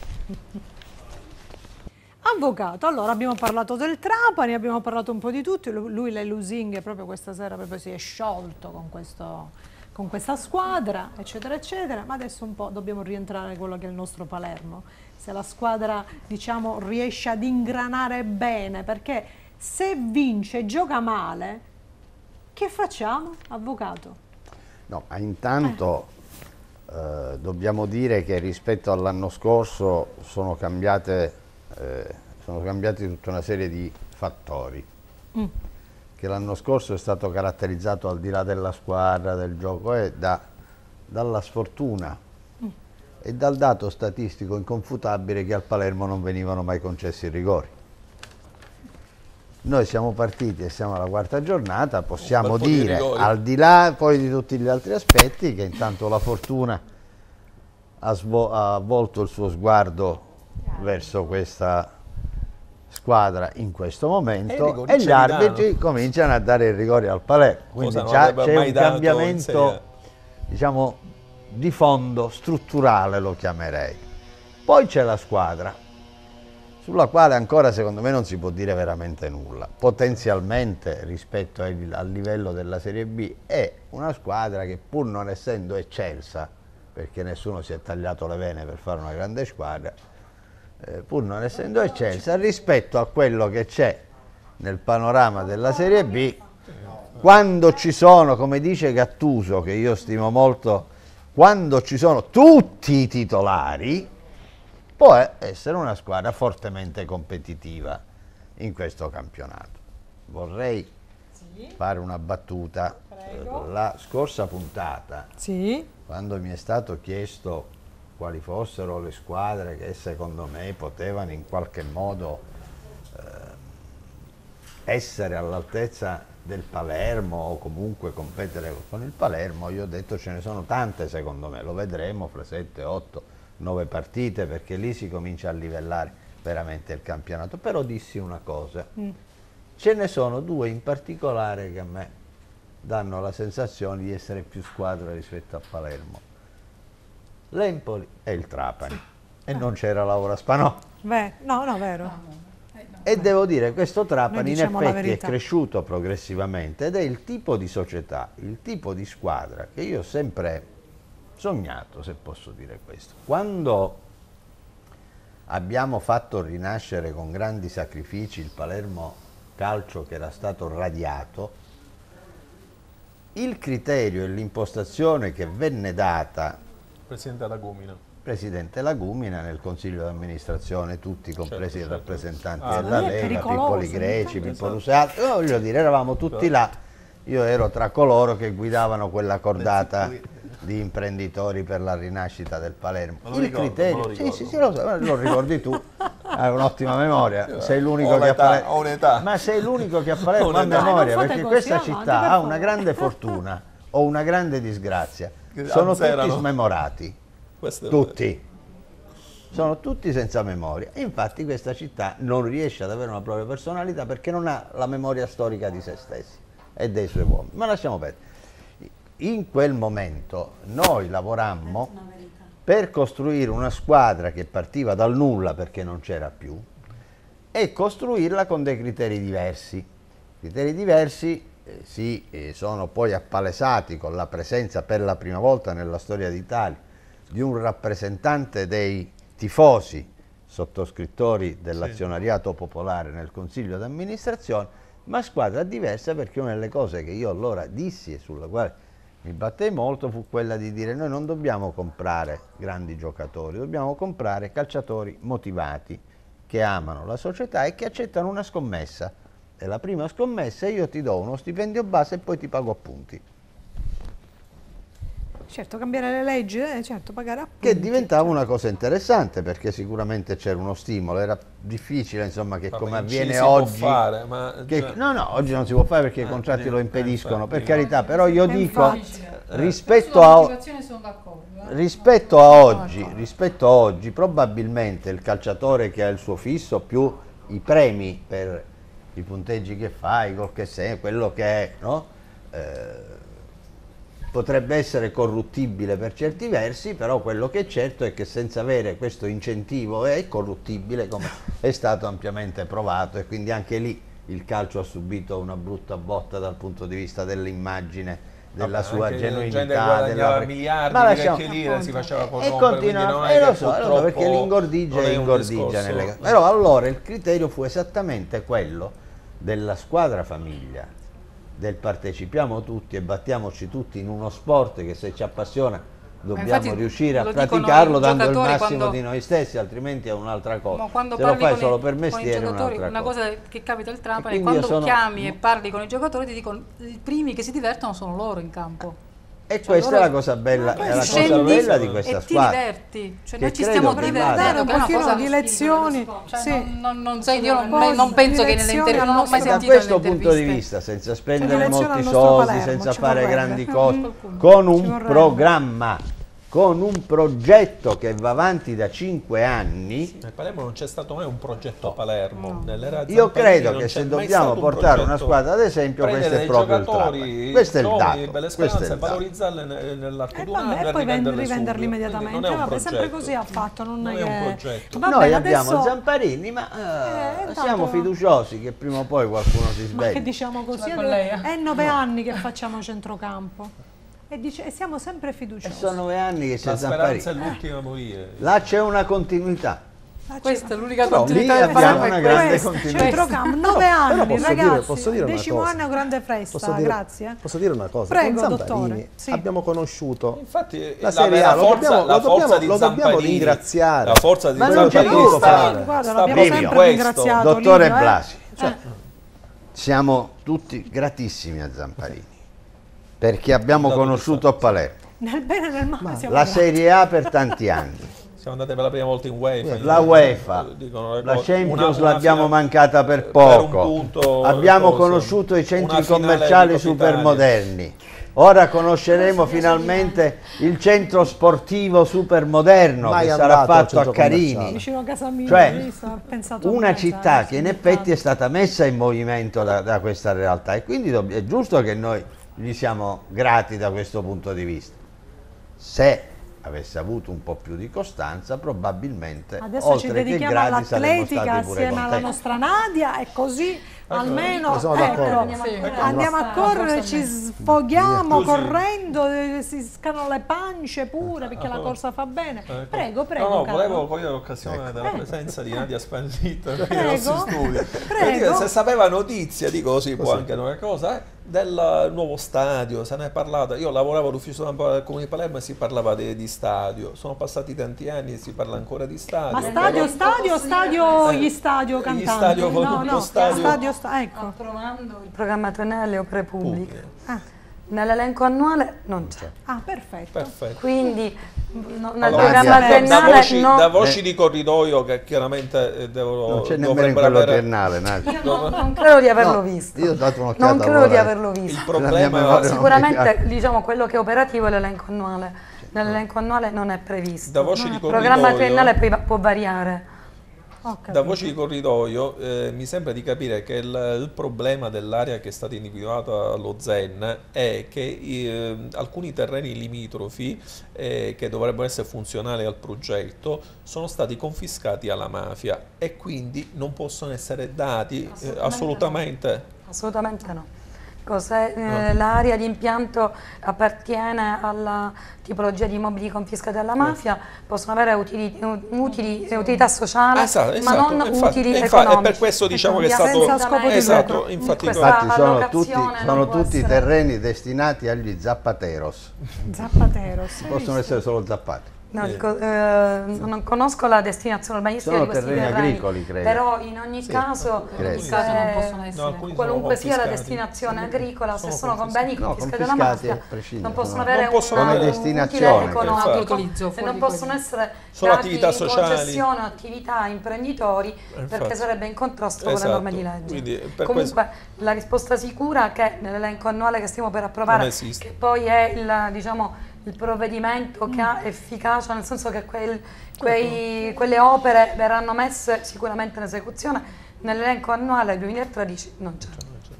Avvocato, allora abbiamo parlato del Trapani, abbiamo parlato un po' di tutti, lui le lusinghe proprio questa sera proprio si è sciolto con, questo, con questa squadra, eccetera eccetera, ma adesso un po' dobbiamo rientrare in quello che è il nostro Palermo. Se la squadra, diciamo, riesce ad ingranare bene, perché se vince e gioca male, che facciamo, avvocato? No, ma intanto eh. Eh, dobbiamo dire che rispetto all'anno scorso sono cambiate, eh, sono cambiati tutta una serie di fattori. Mm. Che l'anno scorso è stato caratterizzato, al di là della squadra, del gioco, eh, da, dalla sfortuna e dal dato statistico inconfutabile che al Palermo non venivano mai concessi i rigori. Noi siamo partiti e siamo alla quarta giornata, possiamo dire, al di là poi di tutti gli altri aspetti, che intanto la fortuna ha, ha volto il suo sguardo verso questa squadra in questo momento e, e gli arbitri cominciano a dare i rigori al Palermo. Quindi già c'è un cambiamento, diciamo, di fondo, strutturale lo chiamerei. Poi c'è la squadra, sulla quale ancora secondo me non si può dire veramente nulla. Potenzialmente rispetto ai, al livello della Serie B è una squadra che, pur non essendo eccelsa, perché nessuno si è tagliato le vene per fare una grande squadra, eh, pur non essendo eccelsa rispetto a quello che c'è nel panorama della Serie B, quando ci sono, come dice Gattuso, che io stimo molto, quando ci sono tutti i titolari, può essere una squadra fortemente competitiva in questo campionato. Vorrei sì. fare una battuta. Prego. La scorsa puntata, sì. quando mi è stato chiesto quali fossero le squadre che secondo me potevano in qualche modo eh, essere all'altezza del Palermo o comunque competere con il Palermo, io ho detto ce ne sono tante secondo me, lo vedremo fra sette, otto, nove partite, perché lì si comincia a livellare veramente il campionato. Però dissi una cosa, mm. ce ne sono due in particolare che a me danno la sensazione di essere più squadra rispetto a Palermo: l'Empoli e il Trapani. Sì. E ah. non c'era Laura Spanò. Beh, no, no, vero. No. E devo dire, questo Trapani in effetti è cresciuto progressivamente ed è il tipo di società, il tipo di squadra che io ho sempre sognato, se posso dire questo. Quando abbiamo fatto rinascere con grandi sacrifici il Palermo Calcio, che era stato radiato, il criterio e l'impostazione che venne data Presidente Lagumina Presidente Lagumina, nel consiglio di amministrazione, tutti compresi certo, i rappresentanti certo. della ah, Lega, Pippoli Greci, Pippo Lusato, voglio dire, eravamo tutti là io ero tra coloro che guidavano quella cordata di imprenditori per la rinascita del Palermo. Me lo Il ricordo, criterio, me lo sì, ricordo. sì, sì, lo, so, lo ricordi tu, hai un'ottima memoria, sei l'unico Ho che a l'età, Palermo, ho un'età. ma sei l'unico che a Palermo Ho ha un'età. memoria, Eh, non fate perché così, questa avanti, città per ha una favore. grande fortuna o una grande disgrazia, Che sono tutti azzerano. smemorati, Questo è tutti. Sono tutti senza memoria. E infatti questa città non riesce ad avere una propria personalità perché non ha la memoria storica di se stessi e dei suoi uomini. Ma lasciamo perdere. In quel momento noi lavorammo per costruire una squadra che partiva dal nulla perché non c'era più e costruirla con dei criteri diversi. Criteri diversi eh, si eh, sono poi appalesati con la presenza per la prima volta nella storia d'Italia di un rappresentante dei tifosi sottoscrittori dell'azionariato popolare nel consiglio d'amministrazione, ma squadra diversa perché una delle cose che io allora dissi e sulla quale mi battei molto fu quella di dire: noi non dobbiamo comprare grandi giocatori, dobbiamo comprare calciatori motivati che amano la società e che accettano una scommessa. E la prima scommessa è: io ti do uno stipendio base e poi ti pago appunti. Certo, cambiare le leggi, eh, certo, pagare appunti. Che diventava una cosa interessante perché sicuramente c'era uno stimolo, era difficile insomma che Vabbè, come in ci avviene si può oggi, fare, ma che- cioè- no no, oggi non si può fare perché i Eh, contratti sì, lo eh, impediscono, infatti. per carità, però io Eh, dico infatti. rispetto Sulla a, motivazione sono d'accordo. eh. rispetto a oggi, rispetto a oggi probabilmente il calciatore che ha il suo fisso più i premi per i punteggi che fa, i gol che segna, quello che è, no? Eh, potrebbe essere corruttibile per certi versi, però quello che è certo è che senza avere questo incentivo è corruttibile, come è stato ampiamente provato, e quindi anche lì il calcio ha subito una brutta botta dal punto di vista dell'immagine, della Vabbè, sua anche genuinità, gente che guadagnava della... miliardi Ma di lasciamo- vecchie lire si faceva e corrompere, continua, quindi non e è lo che so, lo so, purtroppo perché l'ingordigia non è è un ingordigia discorso- nelle... Però allora il criterio fu esattamente quello della squadra famiglia, del partecipiamo tutti e battiamoci tutti in uno sport che se ci appassiona dobbiamo infatti riuscire a lo dicono praticarlo i dando il giocatori massimo quando- di noi stessi, altrimenti è un'altra cosa. Ma quando Se lo parli fai con solo i- per con i mestiere è giocatori, un'altra una cosa. cosa che capita al Trapani è quindi quando io sono- chiami e parli con i giocatori ti dicono i primi che si divertono sono loro in campo. E Cioè, questa è loro- la cosa bella, poi è la scendi cosa bella di e questa ti squadra. diverti, cioè che noi ci credo stiamo che divertendo, vada- che è una un pochino cosa di lezioni, cioè, sì. non, non, non sai, io non, Po' non penso di che nelle lezioni interviste, al non ho mai nostro- Da sentito questo nelle punto di interviste. vista, senza Cioè, spendere direzione molti al nostro soldi, Palermo, senza ci fare vorrebbe. grandi Mm. cose, con Ci un vorrebbe. programma, con un progetto che va avanti da cinque anni, A Palermo non c'è stato mai un progetto a Palermo. Nell'era io Zamparini credo non che c'è se mai dobbiamo stato un portare una progetto. squadra, ad esempio, Prendere questo è dei proprio il giocatori Trapani. Questo è il giovani, dato. belle questo è speranze, il dato. valorizzarle ne- nell'arco E di un anno vabbè, e poi vend- rivenderle rivenderli subito. immediatamente. Quindi non è un Vabbè, sempre progetto. così ha fatto, non, Non è è un che- progetto. Va Noi bene, abbiamo adesso- Zamparini, ma eh, Eh, intanto- siamo fiduciosi che prima o poi qualcuno si Ma che sveglia. diciamo così, Sono con lei, eh? è nove anni che facciamo centrocampo e, dice- e siamo sempre E fiduciosi. sono nove anni che c'è La Zamparini. speranza è l'ultima a morire. Là c'è una continuità. Ah, c'è- Questa è l'unica Però lì continuità che abbiamo faremo, una è grande questa. continuità. Centrocampo, nove Però anni, posso dire- ragazzi, posso dire una decimo cosa. anno grande festa, Posso dire, grazie. eh. posso dire una cosa? Prego, Con Zamparini dottore, sì. abbiamo conosciuto Infatti la la Serie vera A, lo forza, dobbiamo- la lo dobbiamo- forza di lo dobbiamo Zamparini, ringraziare. La forza di Ma non c'è Zamparini poco sta, fare. Guarda, sta l'abbiamo proprio in sempre questo. ringraziato. Dottore Lino, eh. Blasi, cioè, Eh. siamo tutti gratissimi a Zamparini perché abbiamo Dato conosciuto a Palermo Nel bene e nel male siamo la grati. Serie A per tanti anni, Siamo andati per la prima volta in UEFA. la UEFA, Dicono le la cose. Champions Una- una l'abbiamo finale- mancata per per poco, un punto, abbiamo cosa. conosciuto i centri Una finale commerciali di Coppa super Italia. moderni, ora conosceremo finalmente il centro sportivo super moderno Mai che andato sarà al fatto a centro Carini. commerciale. Vicino a casa mia, Cioè, hai visto? Ho pensato a una me, città sai, che in sì, effetti è stata messa in movimento da, da questa realtà e quindi dobb- è giusto che noi gli siamo grati da questo punto di vista. Se avesse avuto un po' più di costanza, probabilmente Adesso ci oltre che dedichiamo grati saremmo all'atletica stati pure assieme alla contenti. nostra Nadia e così almeno sono ecco, d'accordo. Sì. andiamo a Forza- correre, forza ci me. sfoghiamo Così. correndo, eh, si scano le pance pure perché la corsa fa bene. Ecco. Prego, prego. No, no, caro. volevo cogliere l'occasione della Eh. presenza di Nadia Spandita nei Prego. nostri studi. Per Prego. dire, se sapeva notizie, dico così, può Così. anche una cosa, eh, del nuovo stadio, se ne è parlato. Io lavoravo all'ufficio stampa del Comune di Palermo e si parlava di, di stadio. Sono passati tanti anni e si parla ancora di stadio. Ma stadio, stadio, stadio, gli stadio Gli cantanti? stadio con no, tutto no, stadio. stadio, sta- ecco. Approvando il programma triennale opere pubbliche. Pubbliche. Ah, Nell'elenco annuale non c'è. ah, perfetto. Perfetto. Quindi no- nel Allora, programma da- da, triennale voci, no. da voci di corridoio che chiaramente eh, devono, Non c'è nemmeno in dovrebbero quello avere triennale, Nadia. Io non, non credo di averlo No, visto. io ho dato un'occhiata Non credo allora. di averlo il visto. La mia problema. memoria non- Sicuramente diciamo quello che è operativo è l'elenco annuale. Nell'elenco annuale non è previsto. Da voci di Il programma corridoio- triennale poi va- può variare. Ho capito. Da voci di corridoio eh, mi sembra di capire che il, il problema dell'area che è stata individuata allo Z E N è che eh, alcuni terreni limitrofi eh, che dovrebbero essere funzionali al progetto sono stati confiscati alla mafia e quindi non possono essere dati eh, Assolutamente assolutamente. Assolutamente no. Se eh, l'area di impianto appartiene alla tipologia di immobili confiscati alla mafia, possono avere utili, utili, utilità sociale, Esatto, ma esatto, non infatti, utili infa- economici. e per questo diciamo che è stato Senza scopo di esatto, lucro. infatti Questa Infatti sono tutti, allocazione sono non può tutti essere- terreni destinati agli zappateros. Zapatero, sì. Possono essere solo zappati. No, dico, eh, non conosco la destinazione urbanistica Sono di questi terreni terreni, agricoli, credo. però in ogni caso, credo. In ogni caso non possono eh, essere. No, alcuni qualunque sono sia la confiscati. destinazione agricola, se Sono sono con confiscati. beni No, confiscati dalla confiscati mafia, a prescindere, non possono no. avere Non possono un, avere un destinazione, utile economico, infatti. Utilizzo e fuori non di possono quello. essere Sono dati attività in sociali. concessione o attività a imprenditori, perché infatti. sarebbe in contrasto con Esatto, le norme di legge. quindi per Comunque la risposta sicura è che nell'elenco annuale che stiamo per approvare, Non esiste. che poi è il, diciamo, il provvedimento che ha efficacia, nel senso che quel- quei- quelle opere verranno messe sicuramente in esecuzione, nell'elenco annuale duemilatredici non c'è.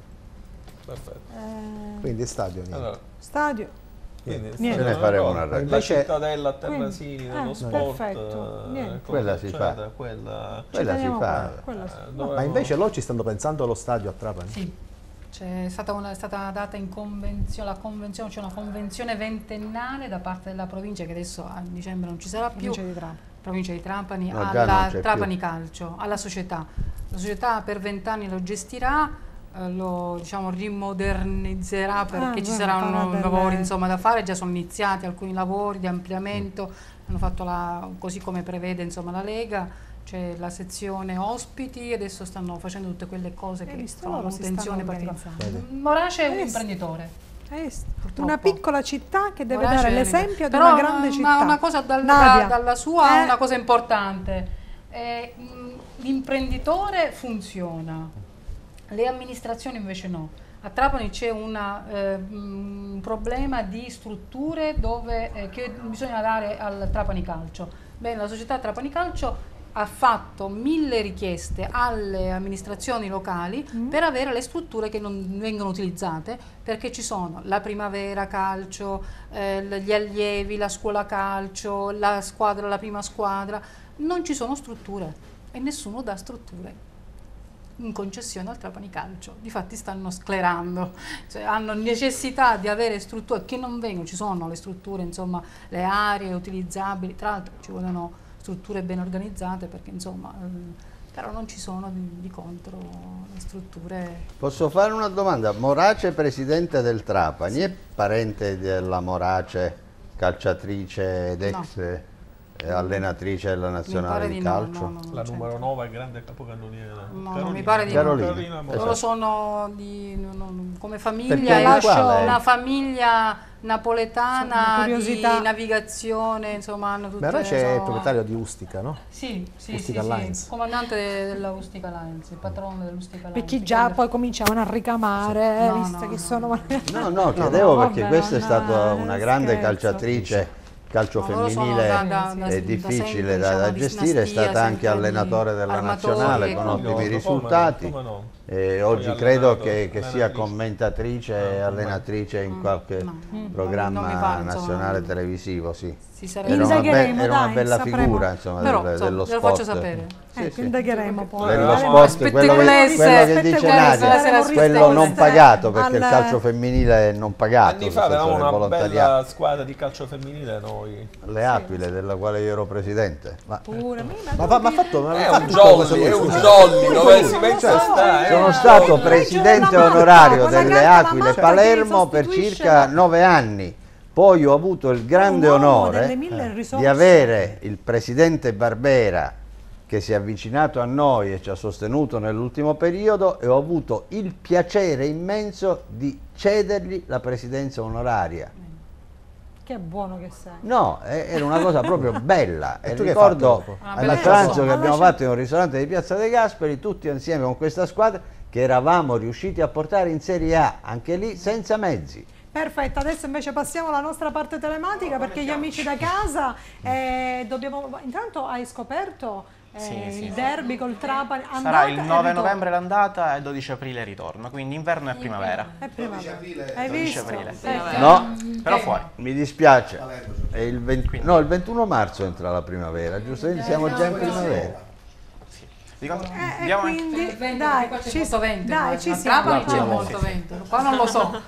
perfetto. Quindi stadio niente. Allora, Stadio. quindi Niente. Ce ne faremo una La Invece- cittadella a Terrasini, Quindi- dello eh, sport, perfetto, eh, niente. cosa Quella si succede? fa. Quella, Quella si Teniamo fa. qua, quella sì. eh, Ma dovremmo- invece loro ci stanno pensando allo stadio a Trapani? Sì, c'è stata, una, è stata data in convenzione, la convenzione, c'è una convenzione ventennale da parte della provincia che adesso a dicembre non ci sarà più, Provincia di Trapani. provincia di Trapani, No, già non alla c'è Trapani più. Calcio, alla società. La società per vent'anni lo gestirà, eh, lo diciamo, rimodernizzerà perché Ah, ci beh, saranno farà delle- lavori insomma, da fare, già sono iniziati alcuni lavori di ampliamento, hanno fatto la, così come prevede insomma, la Lega. C'è la sezione ospiti, adesso stanno facendo tutte quelle cose Hai che visto, sono loro si manutenzione stanno particolare. organizzando. Morace è un Hai visto? imprenditore. Hai visto? Purtroppo. Una piccola città che deve Morace dare è un l'esempio di Però una grande una- città. Una cosa dal- Nadia. da- dalla sua Eh. una cosa importante. Eh, mh, l'imprenditore funziona, le amministrazioni invece no. A Trapani c'è una, eh, mh, un problema di strutture dove, eh, che bisogna dare al Trapani Calcio. Bene, la società Trapani Calcio ha fatto mille richieste alle amministrazioni locali per avere le strutture che non vengono utilizzate, perché ci sono la primavera calcio, eh, l- gli allievi, la scuola calcio, la squadra, la prima squadra, non ci sono strutture e nessuno dà strutture in concessione al Trapani Calcio. Difatti stanno sclerando, cioè hanno necessità di avere strutture che non vengono, ci sono le strutture, insomma, le aree utilizzabili, tra l'altro ci vogliono strutture ben organizzate perché insomma, ehm, però non ci sono di, di contro le strutture. Posso fare una domanda? Morace, presidente del Trapani, è parente della Morace, calciatrice ed ex eh, allenatrice della Mi nazionale pare di di no, calcio? no, no, non La c'entra. numero nove, grande capocannoniere. No, no, Carolina. mi pare di Carolina. no. Carolina Esatto. Loro sono di, no, no, come Perché famiglia, io è quale- una famiglia Sono napoletana curiosità. di navigazione, insomma hanno tutte... Morace è sono- proprietario di Ustica, no? Sì, sì, Ustica sì, Alliance. sì, comandante della Ustica Alliance, il patrono dell'Ustica Alliance. Per chi già poi cominciavano a ricamare, No, visto no, che no. sono... No, no, chiedevo no, perché vabbè, questa è non- stata una grande scherzo. calciatrice, calcio No, loro sono femminile da- da- da- è da difficile sempre, da, diciamo, da di gestire, è dinastia, stata anche sempre di allenatore della armatori nazionale e con quindi- ottimi Come no, risultati come no. e Poi oggi allenato- credo che, che sia allenatrice. commentatrice e Ah, allenatrice in qualche no, mm, programma non mi pare, insomma, nazionale non- televisivo, sì. Sì, Si sarebbe Era una, be- Indagheremo, era una dai, bella sapremo. figura, insomma, Però, del- insomma, dello glielo spot. faccio sapere. Sì, Ecco, sì. indagheremo poi. Dello Faremo- spot, quello che, Spettegolezze. quello che dice Spettegolezze, Nadia, saremo quello non risposte pagato, perché il al- calcio femminile è non pagato, Anni nel fa senso avevamo del una volontariato. bella squadra di calcio femminile noi. Le Aquile, della quale io ero presidente. Ma Pure, mi- Ma, fa- ma ha fatto, ma È ha un fatto questo jolly, è voi, un scusa. jolly, dove si non pensa lo so, sta. eh. sono Eh, stato eh, presidente legge una onorario mappa, delle quella carta, Aquile la mappa Palermo che per sostituisce circa la- nove anni. Poi ho avuto il grande un uomo onore delle mille risorse. di avere il presidente Barbera che si è avvicinato a noi e ci ha sostenuto nell'ultimo periodo, e ho avuto il piacere immenso di cedergli la presidenza onoraria. Che buono che sei. No, eh, era una cosa proprio bella. E tu che hai fatto ricordo dopo? Una al bella pranzo cosa. che Ma abbiamo lascia- fatto in un ristorante di Piazza dei Gasperi, tutti insieme con questa squadra, che eravamo riusciti a portare in Serie A, anche lì senza mezzi. Perfetto, adesso invece passiamo alla nostra parte telematica perché gli amici da casa eh, dobbiamo. Intanto hai scoperto eh, Sì, sì, il sì. derby col Trapani. Sarà andata il e nove ritorno. novembre l'andata e dodici aprile il ritorno, quindi inverno e primavera. È primavera. Hai dodici visto? aprile. Eh, No, Però fuori. mi dispiace. È il, venti no, il ventuno marzo entra la primavera, giusto? Quindi siamo già in primavera. Dico, Eh, e andiamo anche- quindi Il vento, dai, qua c'è ci, molto vento. dai, immagino. ci A siamo. Trapani c'è No, molto vento, qua non lo so.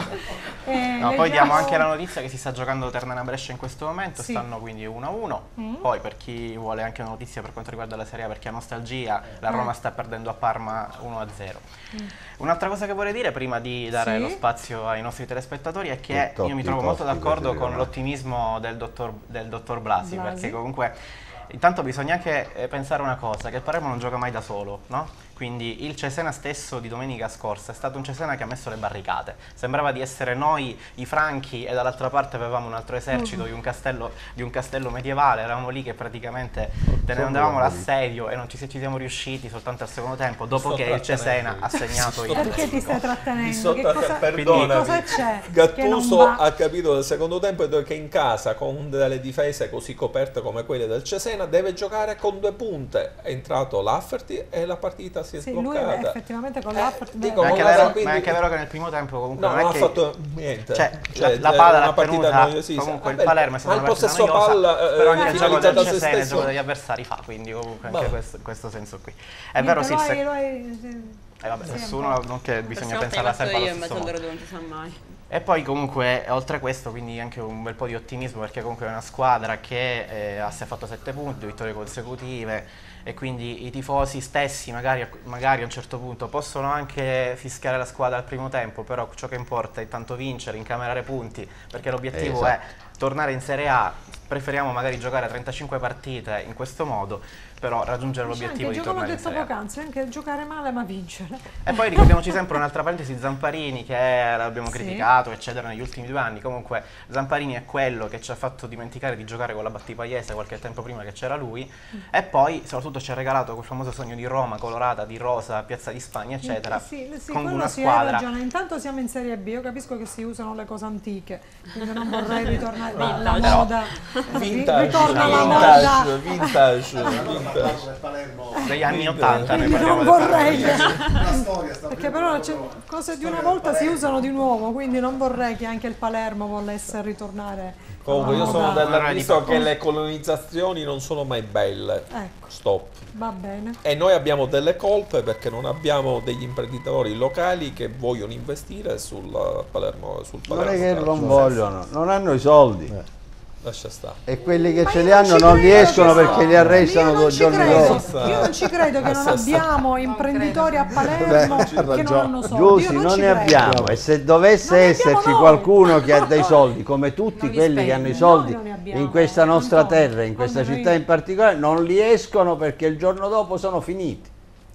Eh, No, poi leggiamo- diamo anche la notizia che si sta giocando Ternana Brescia in questo momento, Sì. stanno quindi uno a uno. Poi per chi vuole anche una notizia per quanto riguarda la Serie A, perché ha nostalgia, la Roma sta perdendo a Parma uno a zero. Un'altra cosa che vorrei dire prima di dare Sì. lo spazio ai nostri telespettatori è Che che tocchi io mi i trovo molto costi, d'accordo questi con dicono. l'ottimismo del dottor, del dottor Blasi, Blasi. perché comunque intanto bisogna anche eh, pensare una cosa, che il Palermo non gioca mai da solo, no? Quindi il Cesena stesso di domenica scorsa è stato un Cesena che ha messo le barricate. Sembrava di essere noi i franchi e dall'altra parte avevamo un altro esercito di un castello, di un castello medievale. Eravamo lì che praticamente tenevamo l'assedio e non ci, ci siamo riusciti soltanto al secondo tempo, dopo sto che il Cesena trattenendo. ha segnato il Perché ti stai Di trattenendo? sotto- Che cosa, perdonami. che cosa c'è? che Gattuso non va? ha capito nel secondo tempo che in casa con delle difese così coperte come quelle del Cesena deve giocare con due punte. È entrato Lafferty e la partita si è Sì, lui sbloccata. effettivamente con Eh, l'Appert dico, Ma è, anche Guarda, vero, quindi- ma è anche vero che nel primo tempo comunque No, non non è ha che fatto niente. Cioè, Cioè, la, la palla una l'ha partita tenuta, noiosissima. comunque il Vabbè, Palermo è ma stata il una partita possesso noiosa, palla, eh, però anche il gioco finalizzato del a se Cesena e il stesso. gioco degli avversari fa, quindi comunque anche Ma- questo, in questo senso qui. È vero, sì, Niente, se- lo hai- lo hai- eh, vabbè, sì, nessuno, un po'. non che bisogna La prossima pensarla volta sempre io allo in mezzo stesso al modo. loro due, non si sa mai. E poi comunque, oltre questo, quindi anche un bel po' di ottimismo, perché comunque è una squadra che eh, ha si è fatto sette punti, due vittorie consecutive, e quindi i tifosi stessi magari, magari a un certo punto possono anche fischiare la squadra al primo tempo, però ciò che importa è intanto vincere, incamerare punti, perché l'obiettivo Esatto. è tornare in Serie A. Preferiamo magari giocare trentacinque partite in questo modo, però raggiungere C'è l'obiettivo anche di il gioco, l'ho tornare in detto Serie A. poc'anzi, anche giocare male ma vincere. E poi ricordiamoci sempre un'altra parentesi, Zamparini, che l'abbiamo Sì. criticato eccetera negli ultimi due anni. Comunque Zamparini è quello che ci ha fatto dimenticare di giocare con la Battipaglia qualche tempo prima che c'era lui, Mm. e poi soprattutto ci ha regalato quel famoso sogno di Roma colorata, di rosa, Piazza di Spagna eccetera, Sì, sì, con quello una sì, hai squadra. ragione. Intanto siamo in Serie B, io capisco che si usano le cose antiche, quindi non vorrei ritornare alla Vintage. moda. Vintage, Ritorna alla moda. vintage, vintage, vintage. Degli anni ottanta ne Quindi parliamo non del vorrei che... Palermo. Perché però c'è- cose di una volta si usano di nuovo, quindi non vorrei che anche il Palermo volesse ritornare. Comunque alla io sono moda. dell'avviso che le colonizzazioni non sono mai belle. Ecco, Stop. va bene. E noi abbiamo delle colpe perché non abbiamo degli imprenditori locali che vogliono investire sul Palermo, sul Non Palermo è che Calcio. non vogliono, non hanno i soldi. Lascia stare. E quelli che Ma ce io li hanno ci non credo riescono che- perché li arrestano Io non due ci giorni credo. dopo. Io non ci credo che non Assessa. abbiamo imprenditori a Palermo Beh, che non ragione. hanno soldi. Giussi, Io non ci ne credo. abbiamo, e se dovesse Non ne abbiamo esserci noi. qualcuno che ha dei soldi, come tutti Non li quelli che spende. hanno i soldi Noi non ne abbiamo, in questa nostra Antonio. terra, in questa Almeno città io. in particolare, non li escono perché il giorno dopo sono finiti.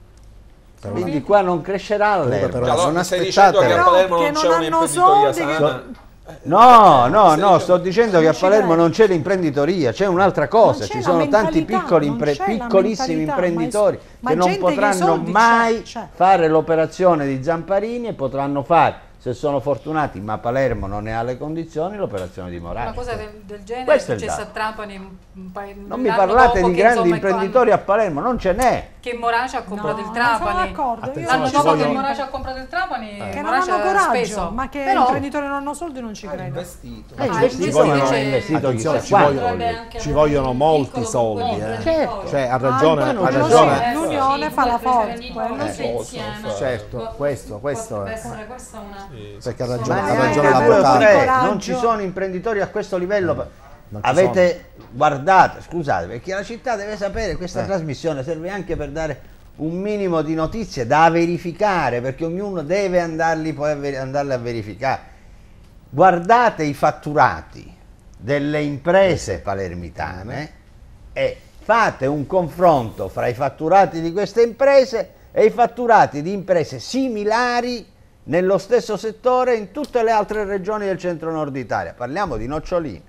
Quindi qua non crescerà l'erba, Allora, non mi stai dicendo che a Però Palermo che non non c'è hanno un'imprenditoria soldi, che- sana? No, no, no, Sei- sto dicendo che a ci Palermo credo. non c'è l'imprenditoria, c'è un'altra cosa, Non c'è ci la sono tanti mentalità, piccoli, non impre- c'è la piccolissimi mentalità, ma è- imprenditori ma che non gente che i potranno soldi c'è, mai c'è. fare l'operazione di Zamparini e potranno fare Se sono fortunati, ma Palermo non ne ha le condizioni, l'operazione di Moraci. Una cosa del, del genere Questo è è il successa a dato. Trapani un, un paio Non mi parlate dopo di che, grandi insomma, imprenditori a Palermo, non ce n'è. che Moraci ha comprato No, il non sono Trapani. d'accordo. Io Attenzione, L'anno ci dopo che vogliono- Moraci ha comprato il Trapani, che non Moraci hanno ha coraggio, speso. ma che Però, gli imprenditori non hanno soldi non ci Ha credo. investito. Eh, Ah, investito, invece ma non dice- ha investito Attenzione, chissà ci quanto. vogliono, ci vogliono molti soldi. Eh. Certo. Cioè, ha ragione, Ah, ha poi non ragione. c'è. L'unione fa la forza. Eh, possono fare. Certo, questo, questo potrebbe è. essere questa una... Sì, sì. Perché ha Ma ragione, ha neanche ragione a due o l'avvocato. tre, Coraggio. non ci sono imprenditori a questo livello. Non ci Avete guardato, scusate, perché la città deve sapere, questa Eh. trasmissione serve anche per dare un minimo di notizie da verificare, perché ognuno deve andarli poi a ver- andarle a verificare. Guardate i fatturati delle imprese palermitane e fate un confronto fra i fatturati di queste imprese e i fatturati di imprese similari nello stesso settore in tutte le altre regioni del centro-nord Italia. Parliamo di noccioline.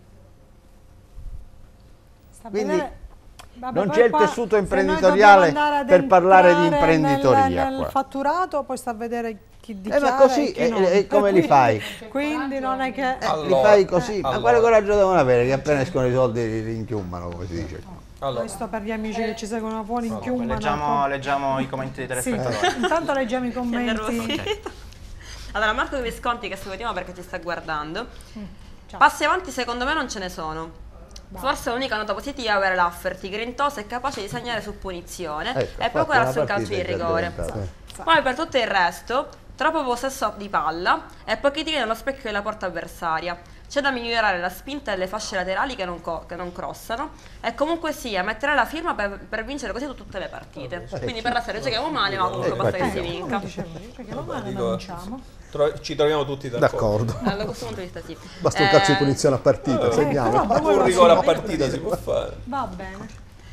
Sta a Quindi vedere- vabbè, non poi c'è il qua, tessuto se noi imprenditoriale dobbiamo andare ad per parlare di entrare imprenditoria nel, nel qua. fatturato, poi sta a vedere chi Eh, dichiara ma così, e chi e- non. e come li Quindi- fai? Quindi non è che... Eh, Allora, li fai così, ma allora. quale coraggio devono avere che appena escono i soldi li rinchiumano, come si dice? Allora, Questo per gli amici che ci seguono fuori in più. Leggiamo, leggiamo i commenti dei Sì, telespettatori. intanto leggiamo i Siete commenti. rossi. Allora, Marco Visconti, che salutiamo perché ci sta guardando. Ciao. Passi avanti, secondo me non ce ne sono. Forse l'unica nota positiva è avere Lafferty, grintoso e capace di segnare su punizione Ecco, e infatti procurarsi la un calcio di partita è già rigore. diventata- Poi per tutto il resto, troppo possesso di palla e pochi tiri nello specchio della porta avversaria. C'è da migliorare la spinta delle fasce laterali che non, co- che non crossano e comunque sia mettere la firma per, per vincere così tutte le partite. Quindi per la serie giochiamo male, ma comunque basta che si vinca. Dicevo io, perché non male dico- non vinciamo. tro- ci troviamo tutti d'accordo. D'accordo. Da questo punto di vista sì. Basta un calcio di Eh, punizione a partita, Eh, segniamo. però dopo Un lo rigore so. a partita si può fare. Va bene.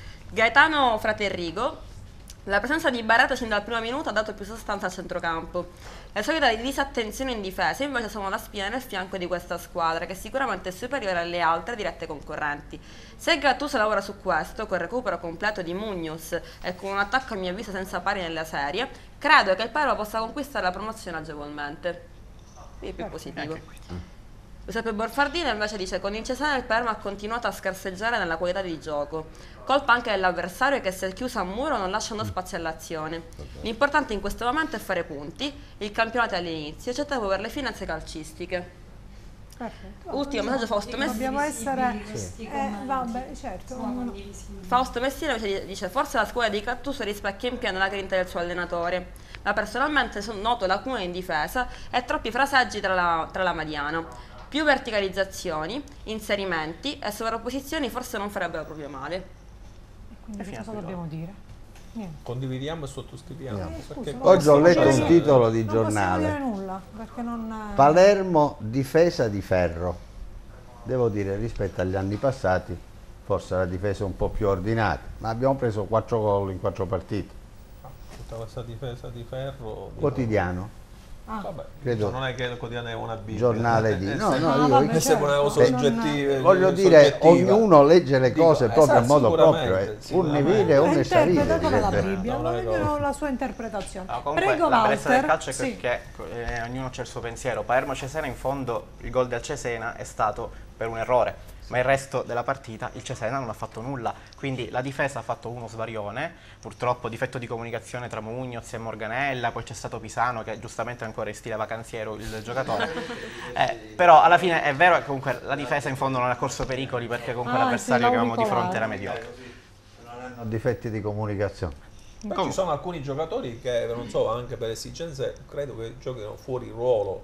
Gaetano Fraterrigo, la presenza di Barreto sin dal primo minuto ha dato più sostanza al centrocampo. Le solite disattenzioni in difesa invece sono la spina nel fianco di questa squadra, che sicuramente è superiore alle altre dirette concorrenti. Se Gattuso lavora su questo, col recupero completo di Muñoz e con un attacco a mio avviso senza pari nella serie, credo che il Parma possa conquistare la promozione agevolmente. Quindi più positivo. Giuseppe Borfardino invece dice: con il Cesena il Parma ha continuato a scarseggiare nella qualità di gioco, colpa anche dell'avversario che si è chiuso a muro non lasciando spazio all'azione. L'importante in questo momento è fare punti, il campionato è all'inizio, c'è tempo per le finanze calcistiche. Perfetto. Ultimo messaggio Fausto Messina. Dobbiamo essere... Eh, vabbè, certo. ognuno- Fausto Messina invece dice: forse la scuola di Gattuso rispecchia in pieno la grinta del suo allenatore, ma personalmente sono noto lacune in difesa e troppi fraseggi tra la, tra la mediana. Più verticalizzazioni, inserimenti e sovrapposizioni forse non farebbero proprio male. Quindi che cosa dobbiamo dire? Niente. Condividiamo e sottoscriviamo. perché non Oggi ho possiamo letto dire un niente. titolo di Non possiamo giornale. dire nulla, perché non... Palermo difesa di ferro. Devo dire, rispetto agli anni passati, forse la difesa è un po' più ordinata, ma abbiamo preso quattro gol in quattro partite. Tutta questa difesa di ferro. Quotidiano, Vabbè, Credo. non è che il quotidiano è una Bibbia. giornale di... Eh, No, se- no, Ah, io vabbè, Queste certo, sono non- soggettive. voglio dire, soggettiva. ognuno legge le Dico, cose proprio in modo sicuramente, proprio. eh. Un ne sicuramente. vide, un Eh, ne sa ridere, interpreta come la direbbe. Bibbia, No, non è ognuno cosa. ha la sua interpretazione. No, comunque Prego la bellezza del Walter. calcio è Sì. che eh, ognuno c'è il suo pensiero. Palermo-Cesena, in fondo il gol del Cesena è stato per un errore, ma il resto della partita il Cesena non ha fatto nulla, quindi la difesa ha fatto uno svarione, purtroppo difetto di comunicazione tra Muñoz e Morganella, poi c'è stato Pisano che giustamente è ancora in stile vacanziero il giocatore, eh, però alla fine è vero che comunque la difesa in fondo non ha corso pericoli perché comunque Ah, l'avversario sì, che avevamo di l'auricolare. fronte era mediocre. Non hanno difetti di comunicazione. Poi ci sono alcuni giocatori che, non so, anche per esigenze, credo che giochino fuori ruolo.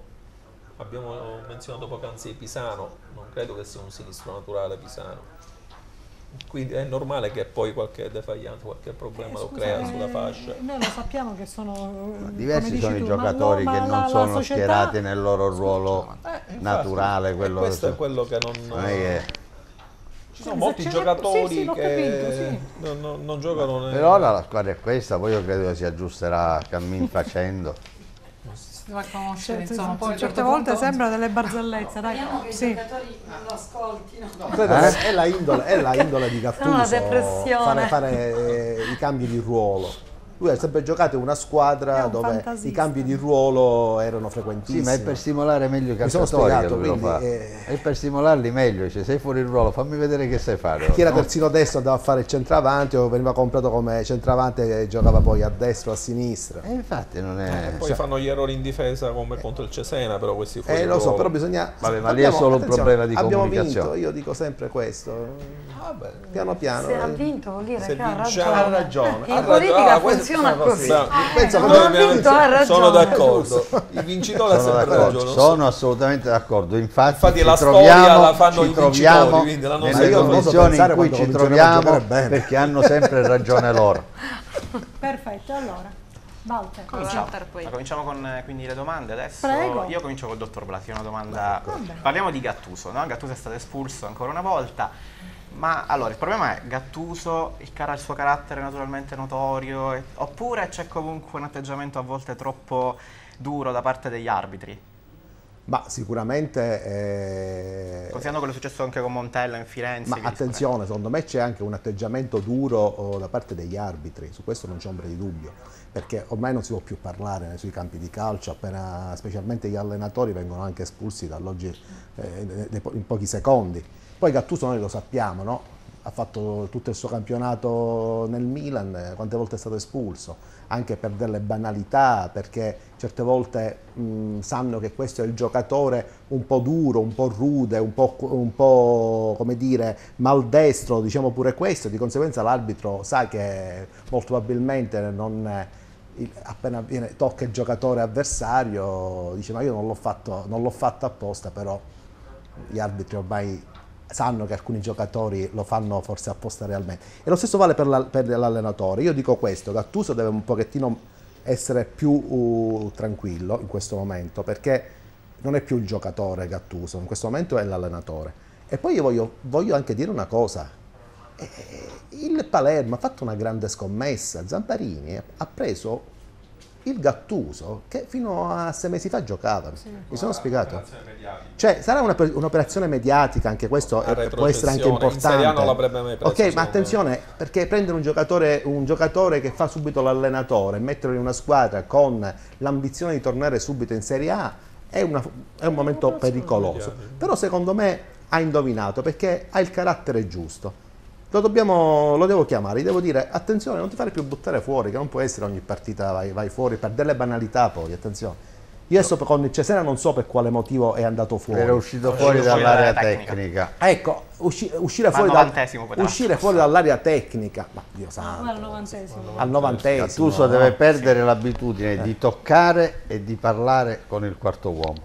Abbiamo menzionato poc'anzi Pisano, non credo che sia un sinistro naturale Pisano. Quindi è normale che poi qualche defaglianza, qualche problema Eh, lo scusa, crea eh, sulla fascia. Noi lo sappiamo che sono... eh, Diversi come sono dici i tu, ma giocatori lo- che ma non la- la sono società- schierati nel loro ruolo Eh, infatti, naturale. e Quello questo che- è quello che non... non è che- Ci sono Sì, molti se ce n'è- giocatori sì, sì, l'ho che capito, sì. non, non- non giocano nel... Per ora la squadra è questa, poi io credo che si aggiusterà cammin facendo. Si va a conoscere, Certe, insomma, poi a un certo certe volte punto- sembra delle barzellezze, dai. Speriamo che i Sì. giocatori non lo ascoltino. Credo Eh? che è la indole, è la indole di Una Gattuso depressione. fare, fare eh, i cambi di ruolo. lui ha sempre giocato in una squadra un dove fantasista. i cambi di ruolo erano frequentissimi. Sì, ma è per stimolare meglio i Mi sono calciatori che spiegato, lui lo quindi, fa. eh, È per stimolarli meglio, dice sei fuori il ruolo, fammi vedere che sai fare. Chi era no? terzino destro andava a fare il centravanti o veniva comprato come centravanti e giocava poi a destra o a sinistra. E infatti non E è... poi fanno gli errori in difesa come contro il Cesena, però questi fuori Eh lo so, ruolo. però bisogna... Vabbè, ma lì è solo un problema di abbiamo comunicazione. Vinto, io dico sempre questo. Vabbè. Piano piano. Se ha eh. vinto vuol dire Se che ha vinciamo- ragione. Ha ragione. In Ha politica ragione. Ah, questo- funziona così. Beh, penso che non noi ha abbiamo- vinto, ha ragione. Sono d'accordo. Il vincitore ha Sono, sempre d'accordo, ragione. sono assolutamente d'accordo, infatti, Infatti ci la storia troviamo, la fanno ci i troviamo vincitori, quindi l'hanno nelle sempre io non so condizioni in pensare cui quando ci cominceremo a troviamo giocare bene. perché hanno sempre ragione loro. Perfetto, allora, Walter. Cominciamo, Walter, poi. Ma cominciamo con eh, quindi le domande adesso. Prego. Io comincio col dottor Blasi, una domanda. Parliamo di Gattuso, no? Gattuso è stato espulso ancora una volta. Ma allora il problema è Gattuso, il, cara, il suo carattere naturalmente notorio, e, oppure c'è comunque un atteggiamento a volte troppo duro da parte degli arbitri? Ma sicuramente... eh, Considerando quello che è successo anche con Montella in Firenze. Ma che attenzione, secondo me c'è anche un atteggiamento duro oh, da parte degli arbitri, su questo non c'è ombra di dubbio, perché ormai non si può più parlare sui campi di calcio, appena specialmente gli allenatori vengono anche espulsi dall'oggi eh, in pochi secondi. Poi Gattuso noi lo sappiamo, no? Ha fatto tutto il suo campionato nel Milan, eh, quante volte è stato espulso, anche per delle banalità, perché certe volte mh, sanno che questo è il giocatore un po' duro, un po' rude, un po', un po' come dire, maldestro, diciamo pure questo, di conseguenza l'arbitro sa che molto probabilmente non, eh, appena viene, tocca il giocatore avversario, dice ma io non l'ho fatto, non l'ho fatto apposta, però gli arbitri ormai sanno che alcuni giocatori lo fanno forse apposta realmente. E lo stesso vale per, la, per l'allenatore. Io dico questo, Gattuso deve un pochettino essere più uh, tranquillo in questo momento, perché non è più il giocatore Gattuso, in questo momento è l'allenatore. E poi io voglio, voglio anche dire una cosa, eh, il Palermo ha fatto una grande scommessa, Zamparini ha preso il Gattuso che fino a sei mesi fa giocava, sì. Mi sono spiegato? Cioè sarà una, un'operazione mediatica, anche questo è, può essere anche importante. In Serie A non l'avrebbe mai preso, ok, ma attenzione, perché prendere un giocatore, un giocatore che fa subito l'allenatore e metterlo in una squadra con l'ambizione di tornare subito in Serie A è, una, è un momento pericoloso. Però secondo me ha indovinato, perché ha il carattere giusto. Lo, dobbiamo, lo devo chiamare, gli devo dire attenzione, non ti fare più buttare fuori, che non può essere ogni partita vai, vai fuori per delle banalità. Poi attenzione, io adesso con il Cesena non so per quale motivo è andato fuori, era uscito fuori dall'area tecnica. tecnica ecco, usci, uscire, fuori, da, uscire fuori dall'area tecnica, ma Dio santo, al novantesimo, al novantesimo Gattuso no? deve perdere sì. l'abitudine eh. di toccare e di parlare con il quarto uomo.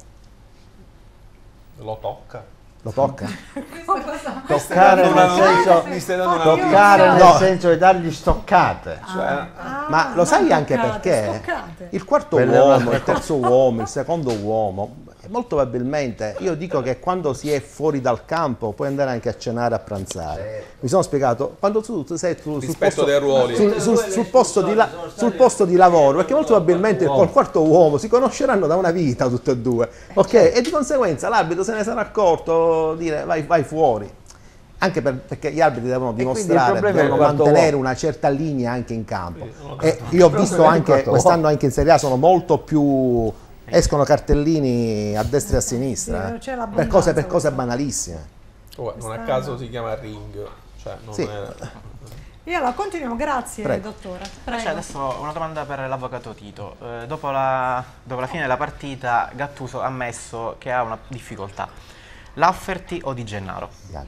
Lo tocca? Lo tocca? Toccare nel senso, toccare nel no. senso di dargli stoccate. Cioè, ah, ma lo sai anche stoccate, perché stoccate. il quarto Quelle uomo, il terzo uomo, il secondo uomo, molto probabilmente, io dico che quando si è fuori dal campo puoi andare anche a cenare, a pranzare. Mi sono spiegato? Quando tu, tu sei tu, sul, posto, dei ruoli. Sul, sul, sul, posto di la, sul posto di lavoro, perché molto probabilmente col quarto uomo si conosceranno da una vita tutte e due, ok? E di conseguenza l'arbitro se ne sarà accorto, dire vai, vai fuori. Anche per, perché gli arbitri devono dimostrare, devono mantenere uomo. una certa linea anche in campo. Sì, e io ho visto anche, quest'anno anche in Serie A sono molto più... escono cartellini a destra e a sinistra, sì, eh, per cose, per cose banalissime. Oh, non a caso si chiama ring, cioè non sì. è... E allora continuiamo, grazie Prego. dottore. C'è adesso una domanda per l'avvocato Tito. Eh, dopo, la, dopo la fine della partita Gattuso ha ammesso che ha una difficoltà. Lafferty o Di Gennaro?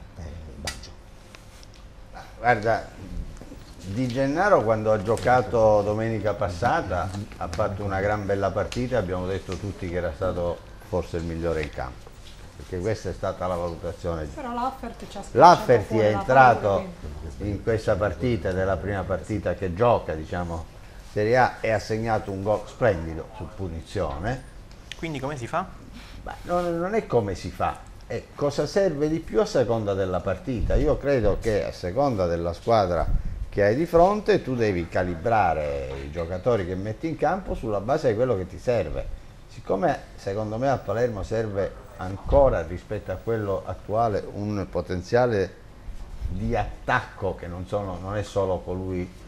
Guarda, Di Gennaro quando ha giocato domenica passata ha fatto una gran bella partita, abbiamo detto tutti che era stato forse il migliore in campo, perché questa è stata la valutazione. Però Lafferty ci ha Lafferty è entrato in questa partita, ed è la prima partita che gioca, diciamo, Serie A, e ha segnato un gol splendido su punizione. Quindi come si fa? Beh, non, non è come si fa, è cosa serve di più a seconda della partita. Io credo che a seconda della squadra che hai di fronte tu devi calibrare i giocatori che metti in campo sulla base di quello che ti serve. Siccome secondo me a Palermo serve ancora rispetto a quello attuale un potenziale di attacco che non, sono, non è solo colui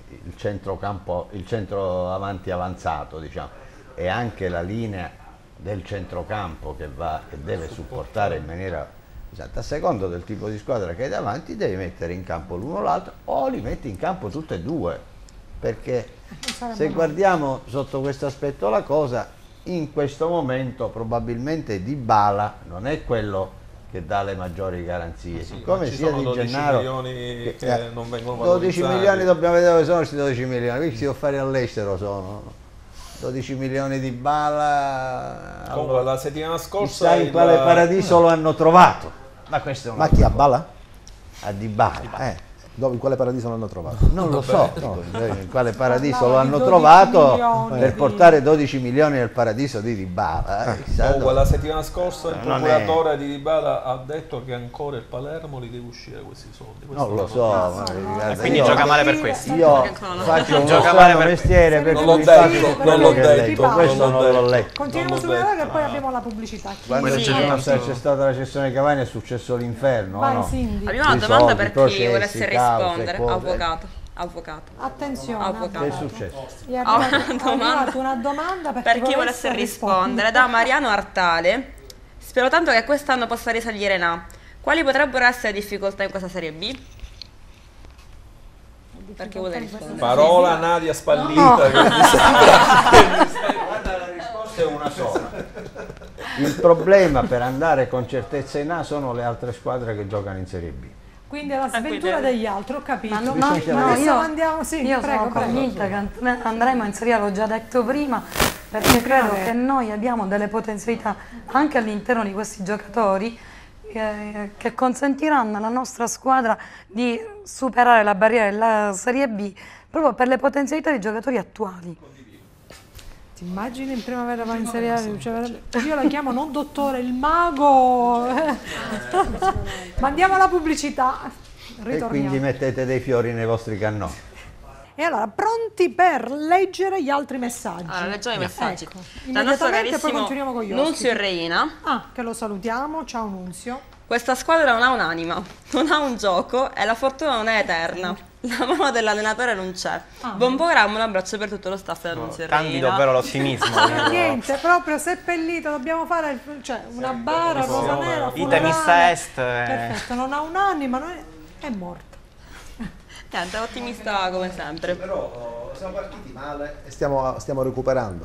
il centrocampo, il centro avanti avanzato, diciamo, e anche la linea del centrocampo che, va, che deve supportare in maniera esatta, a secondo del tipo di squadra che hai davanti, devi mettere in campo l'uno o l'altro, o li metti in campo tutte e due, perché se guardiamo sotto questo aspetto la cosa, in questo momento probabilmente Dybala non è quello che dà le maggiori garanzie, sì, siccome sia Di Gennaro milioni che, che eh, non vengono dodici valorizzati. milioni, dobbiamo vedere dove sono questi dodici milioni, qui si devo fare all'estero, sono dodici milioni di Bala. Comunque allora, la settimana scorsa chissà in quale il... paradiso lo hanno trovato, ma questo è Ma chi, a Bala? a Dybala, Eh, dove, in quale paradiso l'hanno trovato? non lo so, no, in quale paradiso lo Parlava di hanno dodici trovato milioni per di- portare dodici milioni nel paradiso di Dybala, eh, chissà Comunque dove. la settimana scorsa il Non procuratore di Dybala ha detto che ancora il Palermo li deve uscire questi soldi. Questo Non lo non- so, ma guarda, Quindi io- gioca male per questo. Io Perché ancora non- faccio un Gioca strano male per- mestiere, per Non cui l'ho mi detto, faccio non l'ho quello che ho detto, letto, questo non l'ho non l'ho detto. letto. Continuiamo Non su l'ho quella detto. che poi abbiamo la pubblicità. Quando Sì. c'è, tanto- c'è stata la cessione Cavani è successo l'inferno, Vai, no? Cindy. Abbiamo una Sui domanda soldi, per chi processi, volesse cause, rispondere. quote. Avvocato. Avvocato. Attenzione, Avvocato. Che è avvocato. successo? Gli è Ho arrivata, una è domanda. arrivata una domanda per, Per chi volesse rispondere, da Mariano Artale. Spero tanto che quest'anno possa risalire in A. Quali potrebbero essere le difficoltà in questa Serie B? Per chi vuole rispondere? Parola Nadia Spallita. Che mi sembra... Guarda, la risposta è una sola. Il problema per andare con certezza in A sono le altre squadre che giocano in Serie B. Quindi è la sventura quindi- degli altri, ho capito. Ma no, Ma no, no, adesso io, andiamo, sì, io prego, sono prego. convinta che and- andremo in Serie A, l'ho già detto prima, perché credo che noi abbiamo delle potenzialità anche all'interno di questi giocatori eh, che consentiranno alla nostra squadra di superare la barriera della Serie B proprio per le potenzialità dei giocatori attuali. Ti immagini in primavera va in Serie A? Cioè, io la chiamo non dottore, il mago. Ma andiamo alla pubblicità. E Ritorniamo. quindi mettete dei fiori nei vostri cannoni. E allora, pronti per leggere gli altri messaggi? Allora, leggiamo i messaggi. Ecco, Dal nostro immediatamente poi continuiamo con gli carissimo ospiti. Nunzio Reina. Ah, che lo salutiamo. Ciao Nunzio. Questa squadra non ha un'anima, non ha un gioco e la fortuna non è eterna. La mano dell'allenatore non c'è. Ah, Buon programma, un abbraccio per tutto lo staff da Nunzio Reina. Candido però l'ottimismo. Eh, niente, proprio seppellito, dobbiamo fare il- cioè, una bara rosa nera. Itemis funerale. est. eh. Perfetto, non ha un'anima, non è, è morto. Niente, ottimista come sempre. Però siamo partiti male e stiamo, stiamo recuperando.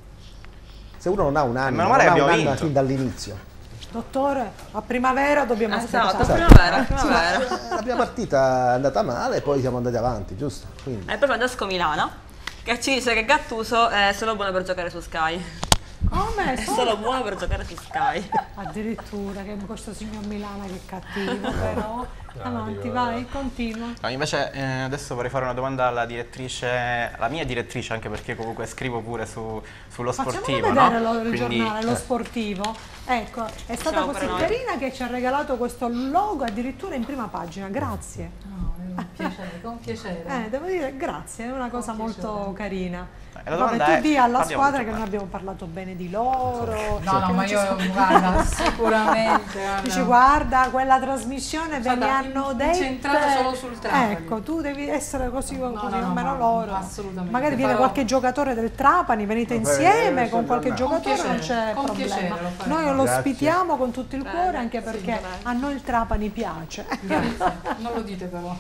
Se uno non ha un'anima, meno non male ha abbiamo un'anima vinto. fin dall'inizio. Dottore, a primavera dobbiamo Esatto, aspettare. primavera, primavera. La prima partita è andata male e poi siamo andati avanti, giusto? Quindi, E poi Francesco Milana che ci dice che Gattuso è solo buono per giocare su Sky. Come? È solo buono per giocare su Sky. Addirittura, che questo signor Milana che è cattivo, però. Avanti, vai, continua. No, invece eh, adesso vorrei fare una domanda alla direttrice, alla mia direttrice, anche perché comunque scrivo pure su, sullo sportivo, Facciamo vedere no? lo- il Quindi, giornale, lo eh, sportivo. Ecco, è stata Siamo così per noi. carina che ci ha regalato questo logo addirittura in prima pagina. Grazie. No, è un piacere, con piacere. Eh, devo dire grazie, è una cosa molto carina. E la Vabbè, domanda tu è, di alla parliamo squadra di che noi giocare. abbiamo parlato bene di loro. No, no, che ma non ci io, sono- guarda, sicuramente. guarda. Dici guarda, quella trasmissione ve ne Guarda, hanno in- dette. incentrata solo sul Trapani. Ecco, tu devi essere così, No, così no, no, almeno no, loro. assolutamente. Magari viene Farò- qualche giocatore del Trapani, venite Vabbè, insieme eh, con qualche con giocatore, non piacere, c'è con problema. piacere lo faremo. Noi lo Grazie. ospitiamo con tutto il cuore Bene, anche sì, perché bene. a noi il Trapani piace. Grazie, non lo dite però.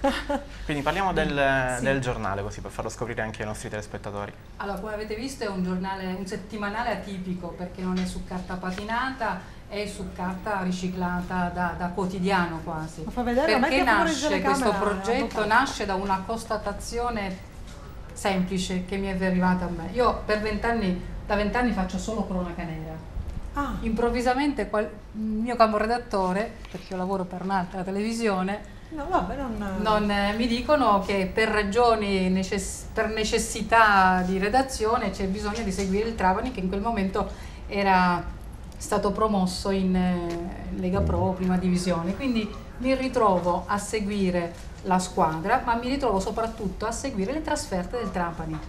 Quindi parliamo del, del giornale, così per farlo scoprire anche ai nostri telespettatori. Allora, come avete visto è un giornale, un settimanale atipico perché non è su carta patinata, è su carta riciclata da, da quotidiano quasi. Ma fa vedere, Perché metti fuori il nasce telecamera, questo progetto? avvocato. Nasce da una constatazione semplice che mi è arrivata a me. Io per vent'anni, da vent'anni faccio solo cronaca nera. Ah, Improvvisamente qual- il mio caporedattore, perché io lavoro per un'altra televisione, no, vabbè, non... non, eh, mi dicono che per ragioni, necess- per necessità di redazione c'è bisogno di seguire il Trapani che in quel momento era stato promosso in eh, Lega Pro, prima divisione, quindi mi ritrovo a seguire la squadra, ma mi ritrovo soprattutto a seguire le trasferte del Trapani.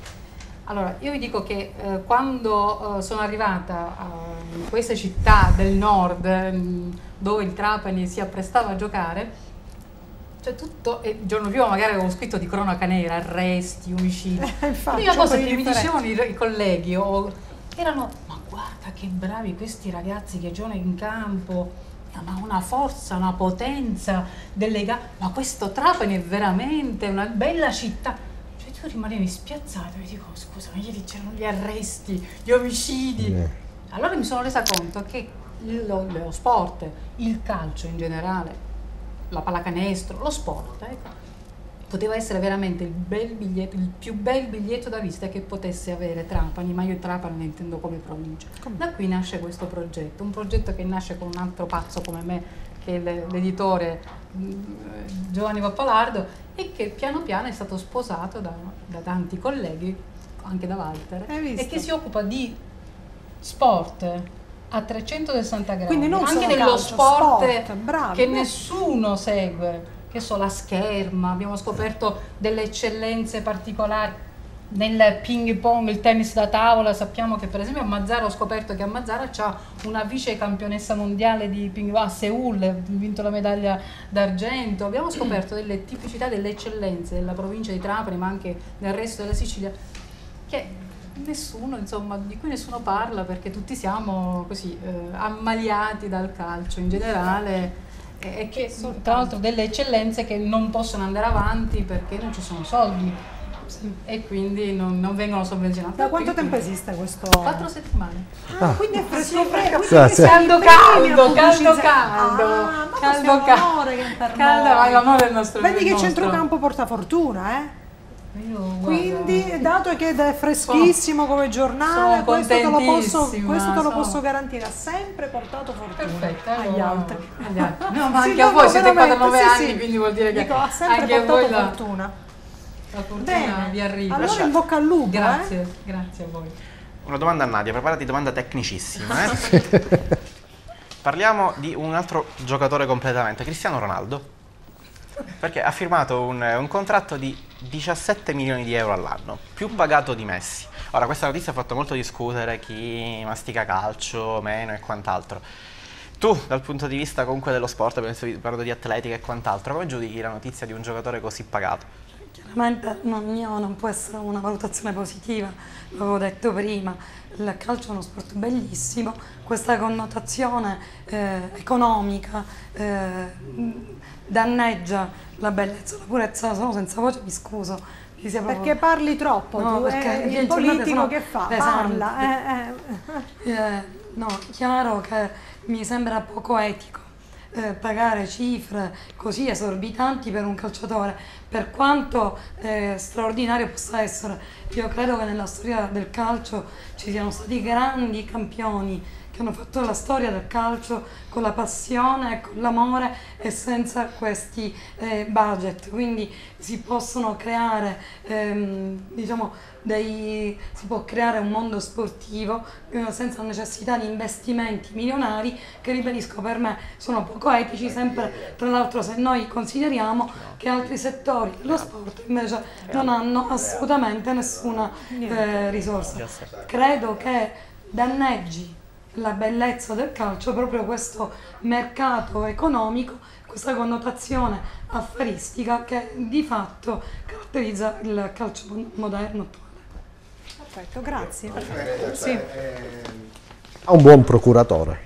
Allora, io vi dico che eh, quando eh, sono arrivata eh, in queste città del nord, mm, dove il Trapani si apprestava a giocare, Cioè tutto, e il giorno prima magari avevo scritto di cronaca nera, arresti, omicidi. Eh, infatti, L'unica cosa c'è che mi differenza. dicevano i, i colleghi o, erano, ma guarda che bravi questi ragazzi che giocano in campo, ma una forza, una potenza delle gambe, ma questo Trapani è veramente una bella città. Cioè tu rimanevi spiazzato e dico, scusa, ma ieri c'erano gli arresti, gli omicidi. Eh. Allora mi sono resa conto che lo, lo sport, il calcio in generale, la pallacanestro, lo sport, ecco, poteva essere veramente il, bel biglietto, il più bel biglietto da visita che potesse avere Trapani, ma io Trapani ne intendo come provincia. Da qui nasce questo progetto, un progetto che nasce con un altro pazzo come me, che è l'editore Giovanni Pappalardo, e che piano piano è stato sposato da, da tanti colleghi, anche da Walter, e che si occupa di sport a trecentosessanta gradi, Quindi non anche solo nello calcio, sport, sport, bravi. che nessuno segue, che so, la scherma, abbiamo scoperto delle eccellenze particolari nel ping pong, il tennis da tavola. Sappiamo che per esempio a Mazzara, ho scoperto che a Mazzara c'ha una vice campionessa mondiale di ping pong, a Seul ha vinto la medaglia d'argento. Abbiamo scoperto delle tipicità, delle eccellenze della provincia di Trapani, ma anche del resto della Sicilia, che nessuno, insomma, di cui nessuno parla, perché tutti siamo così eh, ammaliati dal calcio in generale, e, e che tra l'altro delle eccellenze che non possono andare avanti perché non ci sono soldi, sì, e quindi non, non vengono sovvenzionati. Da quanto tempo esiste questo? Quattro settimane. Ah, quindi è fresco fresco. Sì, sì. Caldo caldo, caldo caldo, Ah, ma caldo caldo l'amore che per caldo, noi. ah, l'amore è il nostro. Vedi il che nostro. centrocampo porta fortuna, eh? Io, guarda, Quindi, dato che è freschissimo come giornale, sono questo te lo posso, contentissima, questo te lo sono- posso garantire, ha sempre portato fortuna. Perfetto, agli allora- altri. agli altri. No, ma Sì, anche no, a voi no, siete qua da veramente, nove sì, anni, sì. quindi vuol dire che Dico, ha sempre anche a portato voi la, fortuna. la fortuna Bene, vi arriva. allora in bocca al lupo. Grazie, eh. grazie a voi. Una domanda a Nadia, preparati, domanda tecnicissima. Eh? Parliamo di un altro giocatore completamente, Cristiano Ronaldo, perché ha firmato un, un contratto di diciassette milioni di euro all'anno, più pagato di Messi. Ora, questa notizia ha fatto molto discutere chi mastica calcio, meno e quant'altro. Tu, dal punto di vista comunque dello sport, penso, parlo di atletica e quant'altro, come giudichi la notizia di un giocatore così pagato? Chiaramente non, mio, non può essere una valutazione positiva, l'avevo detto prima, il calcio è uno sport bellissimo, questa connotazione eh, economica eh, danneggia la bellezza, la purezza. Sono senza voce, mi scuso. Mi sia proprio- Perché parli troppo, No, tu, perché eh, le il giornate politico sono che fa? pesanti. Parla. Eh, eh. Eh, no, chiaro che mi sembra poco etico eh, pagare cifre così esorbitanti per un calciatore, per quanto eh, straordinario possa essere. Io credo che nella storia del calcio ci siano stati grandi campioni che hanno fatto la storia del calcio con la passione, con l'amore e senza questi eh, budget. Quindi si possono creare, ehm, diciamo, dei, si può creare un mondo sportivo eh, senza necessità di investimenti milionari che, ribadisco, per me sono poco etici, sempre tra l'altro se noi consideriamo che altri settori dello sport invece non hanno assolutamente nessuna eh, risorsa. Credo che danneggi la bellezza del calcio proprio questo mercato economico, questa connotazione affaristica che di fatto caratterizza il calcio moderno attuale. Perfetto, grazie. Sì. Ha un buon procuratore.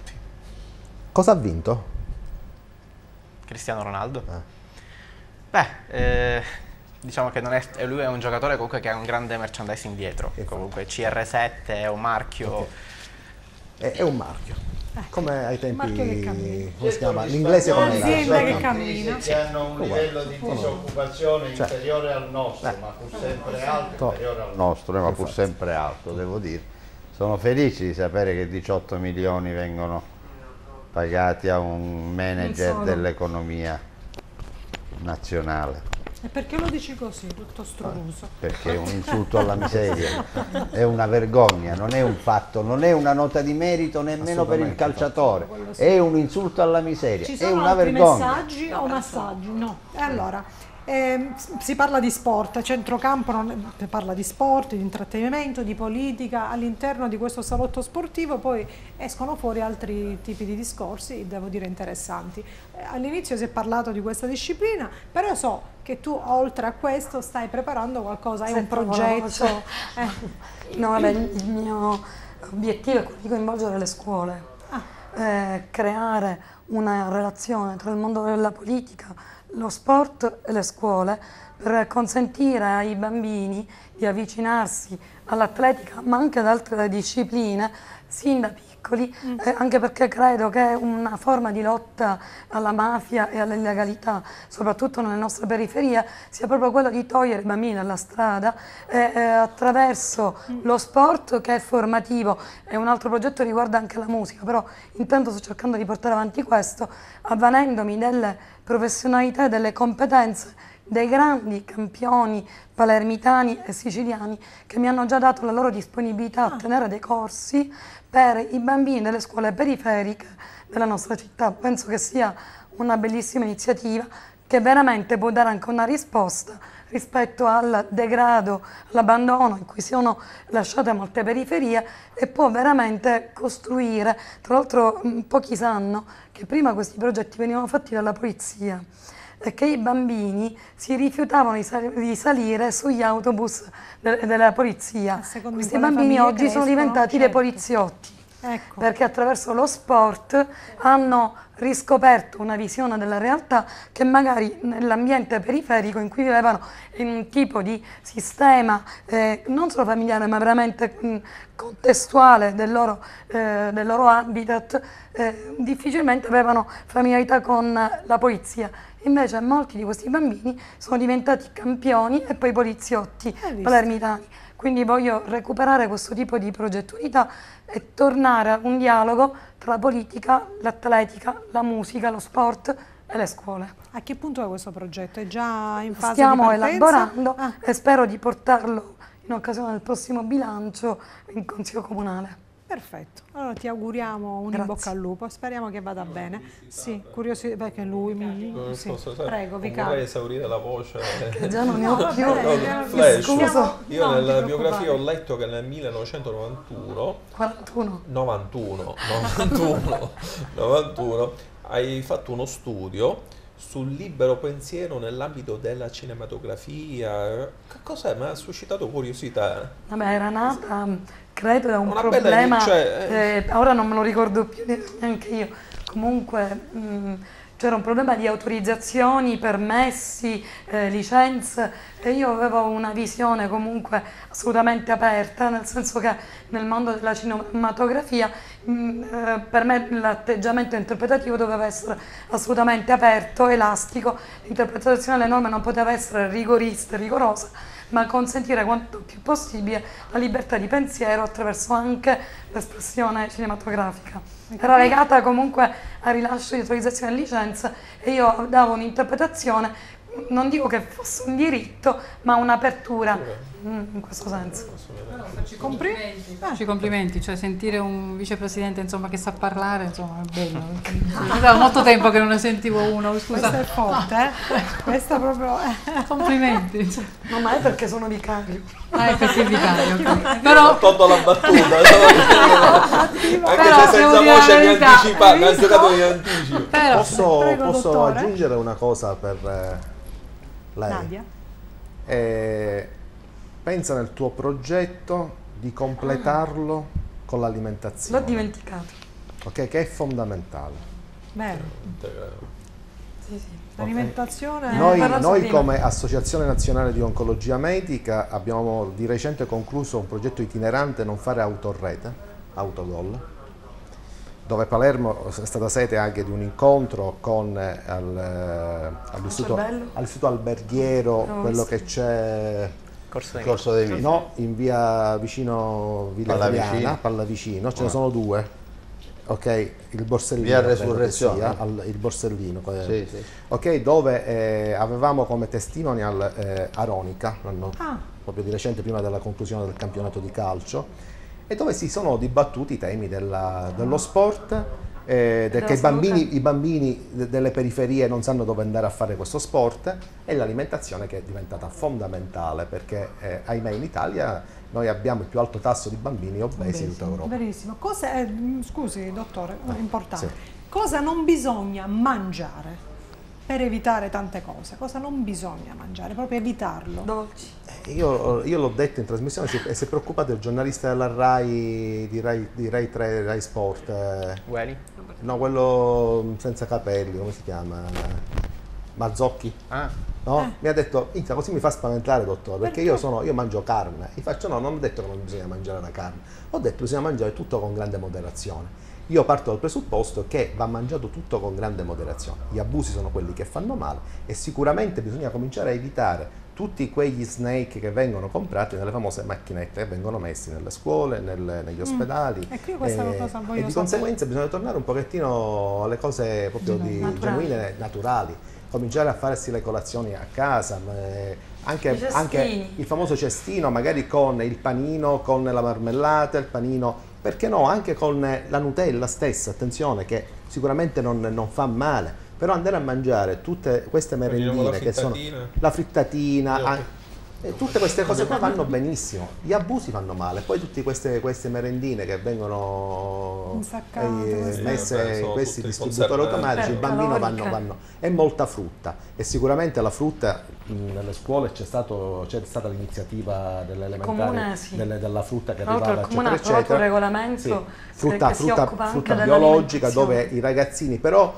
Cosa ha vinto? Cristiano Ronaldo? Beh, eh, diciamo che non è, lui è un giocatore comunque che ha un grande merchandising dietro, comunque C R sette è un marchio. È, è un marchio. Come ai tempi, marchio che cammina. come si chiama? L'inglese con L'azienda che il cammina. Che hanno un livello di disoccupazione inferiore al nostro, ma pur sempre alto, inferiore al nostro, ma pur sempre alto, devo dire. Sono felice di sapere che diciotto milioni vengono pagati a un manager dell'economia nazionale. E perché lo dici così, tutto struso? Perché è un insulto alla miseria, è una vergogna, non è un fatto, non è una nota di merito nemmeno per il calciatore, è un insulto alla miseria, Ci è sono una altri vergogna. messaggi o massaggi? No. E allora, Eh, si parla di sport, centrocampo non è, parla di sport, di intrattenimento, di politica, all'interno di questo salotto sportivo poi escono fuori altri tipi di discorsi, devo dire interessanti. Eh, all'inizio si è parlato di questa disciplina, però io so che tu oltre a questo stai preparando qualcosa, hai un progetto. Eh. No, vabbè, il mio obiettivo è quello di coinvolgere le scuole, ah. eh, creare una relazione tra il mondo della politica, lo sport e le scuole per consentire ai bambini di avvicinarsi all'atletica ma anche ad altre discipline sin da piccoli, mm. eh, anche perché credo che una forma di lotta alla mafia e all'illegalità, soprattutto nelle nostre periferie, sia proprio quello di togliere i bambini dalla strada eh, eh, attraverso mm. lo sport che è formativo. E un altro progetto riguarda anche la musica, però intanto sto cercando di portare avanti questo, avvalendomi delle professionalità e delle competenze dei grandi campioni palermitani e siciliani che mi hanno già dato la loro disponibilità a tenere dei corsi per i bambini delle scuole periferiche della nostra città. Penso che sia una bellissima iniziativa che veramente può dare anche una risposta rispetto al degrado, all'abbandono in cui sono lasciate molte periferie e può veramente costruire. Tra l'altro pochi sanno che prima questi progetti venivano fatti dalla polizia e che i bambini si rifiutavano di, sal di salire sugli autobus de della polizia. Questi bambini oggi sono diventati certo. dei poliziotti, ecco. perché attraverso lo sport hanno riscoperto una visione della realtà che magari nell'ambiente periferico in cui vivevano in un tipo di sistema eh, non solo familiare ma veramente mh, contestuale del loro, eh, del loro habitat, eh, difficilmente avevano familiarità con la polizia. Invece molti di questi bambini sono diventati campioni e poi poliziotti palermitani. Quindi voglio recuperare questo tipo di progettualità e tornare a un dialogo tra la politica, l'atletica, la musica, lo sport e le scuole. A che punto è questo progetto? È già in fase Stiamo di partenza? elaborando ah. e spero di portarlo in occasione del prossimo bilancio in Consiglio Comunale. Perfetto, allora ti auguriamo un in bocca al lupo, speriamo che vada bene. Sì, curiosi perché lui mi... Sì. Prego, vi vorrei esaurire la voce. Che già non ne ho più. No, no, flash. Scusa. Io no, nella biografia ho letto che nel millenovecentonovantuno quarantuno novantuno novantuno novantuno hai fatto uno studio sul libero pensiero nell'ambito della cinematografia. Che cos'è? Mi ha suscitato curiosità. Vabbè, era nata, credo, da un Una problema, cioè, eh, ora non me lo ricordo più neanche io. Comunque c'era un problema di autorizzazioni, permessi, eh, licenze, e io avevo una visione comunque assolutamente aperta, nel senso che nel mondo della cinematografia mh, eh, per me l'atteggiamento interpretativo doveva essere assolutamente aperto, elastico, l'interpretazione delle norme non poteva essere rigorista e rigorosa, ma consentire quanto più possibile la libertà di pensiero attraverso anche l'espressione cinematografica. Era legata comunque al rilascio di autorizzazione e licenza e io davo un'interpretazione, non dico che fosse un diritto, ma un'apertura in questo senso. Facci complimenti, facci complimenti, cioè sentire un vicepresidente insomma che sa parlare, insomma è bello. Da molto tempo che non ne sentivo uno, scusa. Questo è forte, eh? Questo proprio complimenti. No, ma è perché sono vicario. Ah, è perché è vicario, okay. Però ho tolto la battuta. Anche se senza voce mi anticipa, mi ha giocato in anticipo. Però, posso prego, posso aggiungere una cosa per eh, lei? Nadia? Eh, pensa nel tuo progetto di completarlo con l'alimentazione. L'ho dimenticato. Ok, che è fondamentale. Vero. Sì, sì. L'alimentazione okay. Noi, noi come Associazione Nazionale di Oncologia Medica abbiamo di recente concluso un progetto itinerante Non fare autorete, autogol, dove Palermo è stata sede anche di un incontro con eh, al, all'istituto, all'istituto alberghiero, no, quello che c'è Corso dei, Corso dei Vini, no, in via vicino Villa Italiana, Pallavicino, ce ne sono due. Ok, il Borsellino, via Resurrezione, sia, al, il Borsellino, sì, sì. Ok, dove eh, avevamo come testimonial eh, Aronica, l'anno ah. proprio di recente, prima della conclusione del campionato di calcio, e dove si sono dibattuti i temi della, dello sport eh, che i bambini, i bambini delle periferie non sanno dove andare a fare questo sport, e l'alimentazione che è diventata fondamentale, perché eh, ahimè in Italia noi abbiamo il più alto tasso di bambini obesi di tutta Europa. Verissimo. Cosa, eh, scusi dottore, No, importante, sì. cosa non bisogna mangiare per evitare tante cose? Cosa non bisogna mangiare, proprio evitarlo? Dolci. Io, io l'ho detto in trasmissione, si, si è preoccupato il giornalista della RAI, di Rai, di Rai tre, Rai Sport. Eh, Gueli? no, quello senza capelli, come si chiama? Mazzocchi. Ah. No? Eh. Mi ha detto, così mi fa spaventare, dottore, perché, perché? Io, sono, io mangio carne. Gli faccio, no, non ho detto che non bisogna mangiare la carne, ho detto che bisogna mangiare tutto con grande moderazione. Io parto dal presupposto che va mangiato tutto con grande moderazione. Gli abusi sono quelli che fanno male, e sicuramente bisogna cominciare a evitare tutti quegli snake che vengono comprati nelle famose macchinette che vengono messi nelle scuole, nel, negli ospedali. Mm. E qui questa eh, cosa voglio e di sapere. conseguenza bisogna tornare un pochettino alle cose proprio di, naturali. genuine, naturali. Cominciare a farsi le colazioni a casa, eh, anche, anche il famoso cestino, magari con il panino, con la marmellata, il panino, perché no, anche con la Nutella stessa, attenzione, che sicuramente non, non fa male, però andare a mangiare tutte queste merendine che sono la frittatina, an- eh, tutte queste cose qua vanno benissimo, gli abusi fanno male, poi tutte queste, queste merendine che vengono eh, messe in questi distributori automatici, il bambino vanno, vanno, e molta frutta, e sicuramente la frutta mh, nelle scuole c'è stata l'iniziativa delle elementari, sì. delle, della frutta che arrivava, il comune eccetera, ha eccetera. un regolamento Sì. Frutta, che frutta, si occupa frutta anche biologica, dove i ragazzini però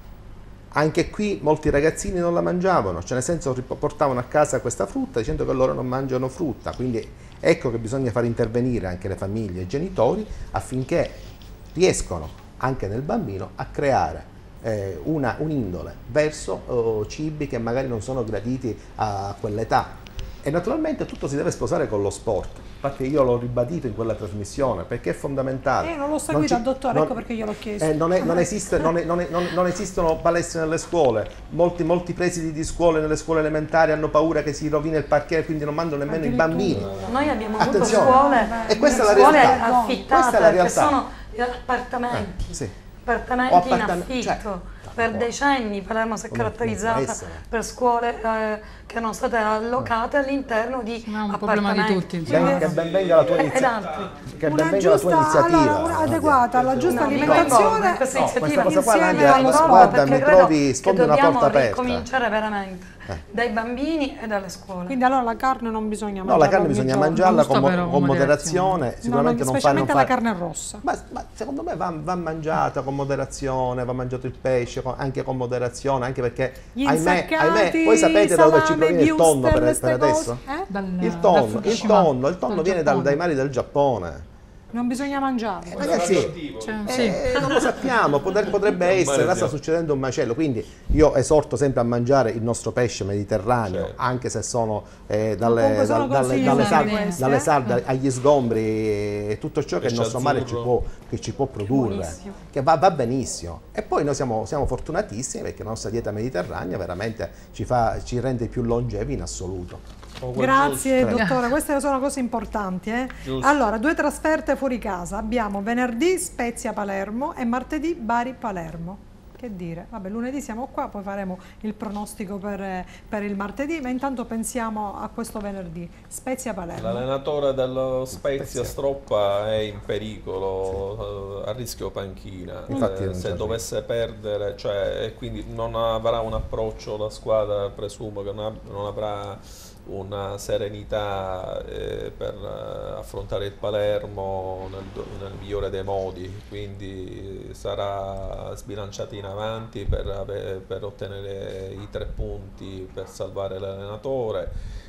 anche qui molti ragazzini non la mangiavano, cioè nel senso portavano a casa questa frutta dicendo che loro non mangiano frutta, quindi ecco che bisogna far intervenire anche le famiglie e i genitori affinché riescono anche nel bambino a creare eh, una, un'indole verso oh, cibi che magari non sono graditi a quell'età. E naturalmente tutto si deve sposare con lo sport. Infatti io l'ho ribadito in quella trasmissione, perché è fondamentale. Eh, non l'ho seguita, non ci, dottore, non, ecco perché io l'ho chiesto. Eh, non, è, non, esiste, non, è, non, è, non, non esistono palestre nelle scuole, molti, molti presidi di scuole nelle scuole elementari hanno paura che si rovini il parquet, quindi non mandano nemmeno i bambini. Noi abbiamo avuto Attenzione. scuole, e questa è la scuole realtà. affittate, Questa è la realtà. che sono appartamenti, Eh, sì. appartamenti appartam- in affitto. cioè, per decenni Palermo si è caratterizzata per scuole eh, che erano state allocate all'interno di no, un appartamenti. problema di tutti. Ben, che ben venga la tua, inizia- che ben una venga la tua giusta, iniziativa. allora, una adeguata alla giusta No, alimentazione. no, questa No, iniziativa questa cosa qua, insieme Nadia, al mondo, guarda, perché mi credo trovi- che sfondi una dobbiamo porta aperta. ricominciare veramente Eh. dai bambini e dalle scuole. Quindi allora la carne non bisogna mangiarla. No, la carne ogni bisogna giorno. mangiarla con, Giusto, mo- però, con con moderazione, sicuramente No, non fa, non specialmente fa- la carne rossa. Ma, ma secondo me va, va mangiata con moderazione, va mangiato il pesce con- anche con moderazione, anche perché Gli ahimè, insaccati, ahimè, voi sapete da dove ci salame, proviene il tonno wuster, per, queste per adesso? cose? Eh? Dal, Il da tonno, il Fukushima, tonno, il tonno dal viene dal- Giappone. dai mari del Giappone. Non bisogna mangiarlo. Ragazzi, Cioè, eh, sì. non lo sappiamo, poter- potrebbe essere, là sta succedendo un macello, quindi io esorto sempre a mangiare il nostro pesce mediterraneo, Certo. anche se sono eh, dalle, Comunque sono dal- dalle, consigli dalle, sempre sal- questi, dalle eh? sarde agli sgombri e tutto ciò che il Pesce nostro mare ci azzurro. può, che ci può produrre, Buonissimo. che va, va benissimo. E poi noi siamo, siamo fortunatissimi perché la nostra dieta mediterranea veramente ci, fa, ci rende più longevi in assoluto. Grazie giusto. dottore, queste sono cose importanti. Eh? Giusto. Allora, due trasferte fuori casa. Abbiamo venerdì Spezia Palermo e martedì Bari Palermo. Che dire? Vabbè, lunedì siamo qua, poi faremo il pronostico per, eh, per il martedì, ma intanto pensiamo a questo venerdì. Spezia Palermo. L'allenatore dello Spezia Spezia. Stroppa è in pericolo, eh, a rischio panchina. Infatti Eh, non se c'è dovesse perdere, cioè, e quindi non avrà un approccio la squadra, presumo che non, ab- non avrà una serenità eh, per eh, affrontare il Palermo nel, do- nel migliore dei modi, quindi sarà sbilanciato in avanti per, ave- per ottenere i tre punti per salvare l'allenatore.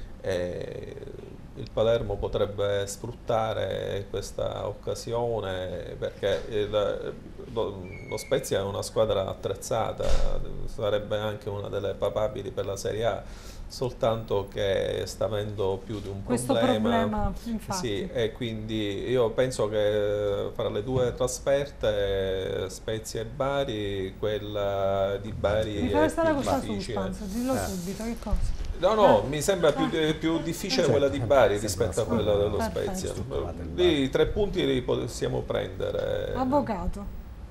E il Palermo potrebbe sfruttare questa occasione perché il- lo, lo Spezia è una squadra attrezzata, sarebbe anche una delle papabili per la Serie A, soltanto che sta avendo più di un Questo problema. problema, infatti. Sì, e quindi io penso che fra le due trasferte, Spezia e Bari, quella di Bari Mi è fa stare più questa difficile. suspense, dillo subito, che cosa? No, no, mi sembra più, più difficile Certo, quella di Bari sembra rispetto a strano. quella dello Perfetto. Spezia. Lì i tre punti li possiamo prendere. Avvocato.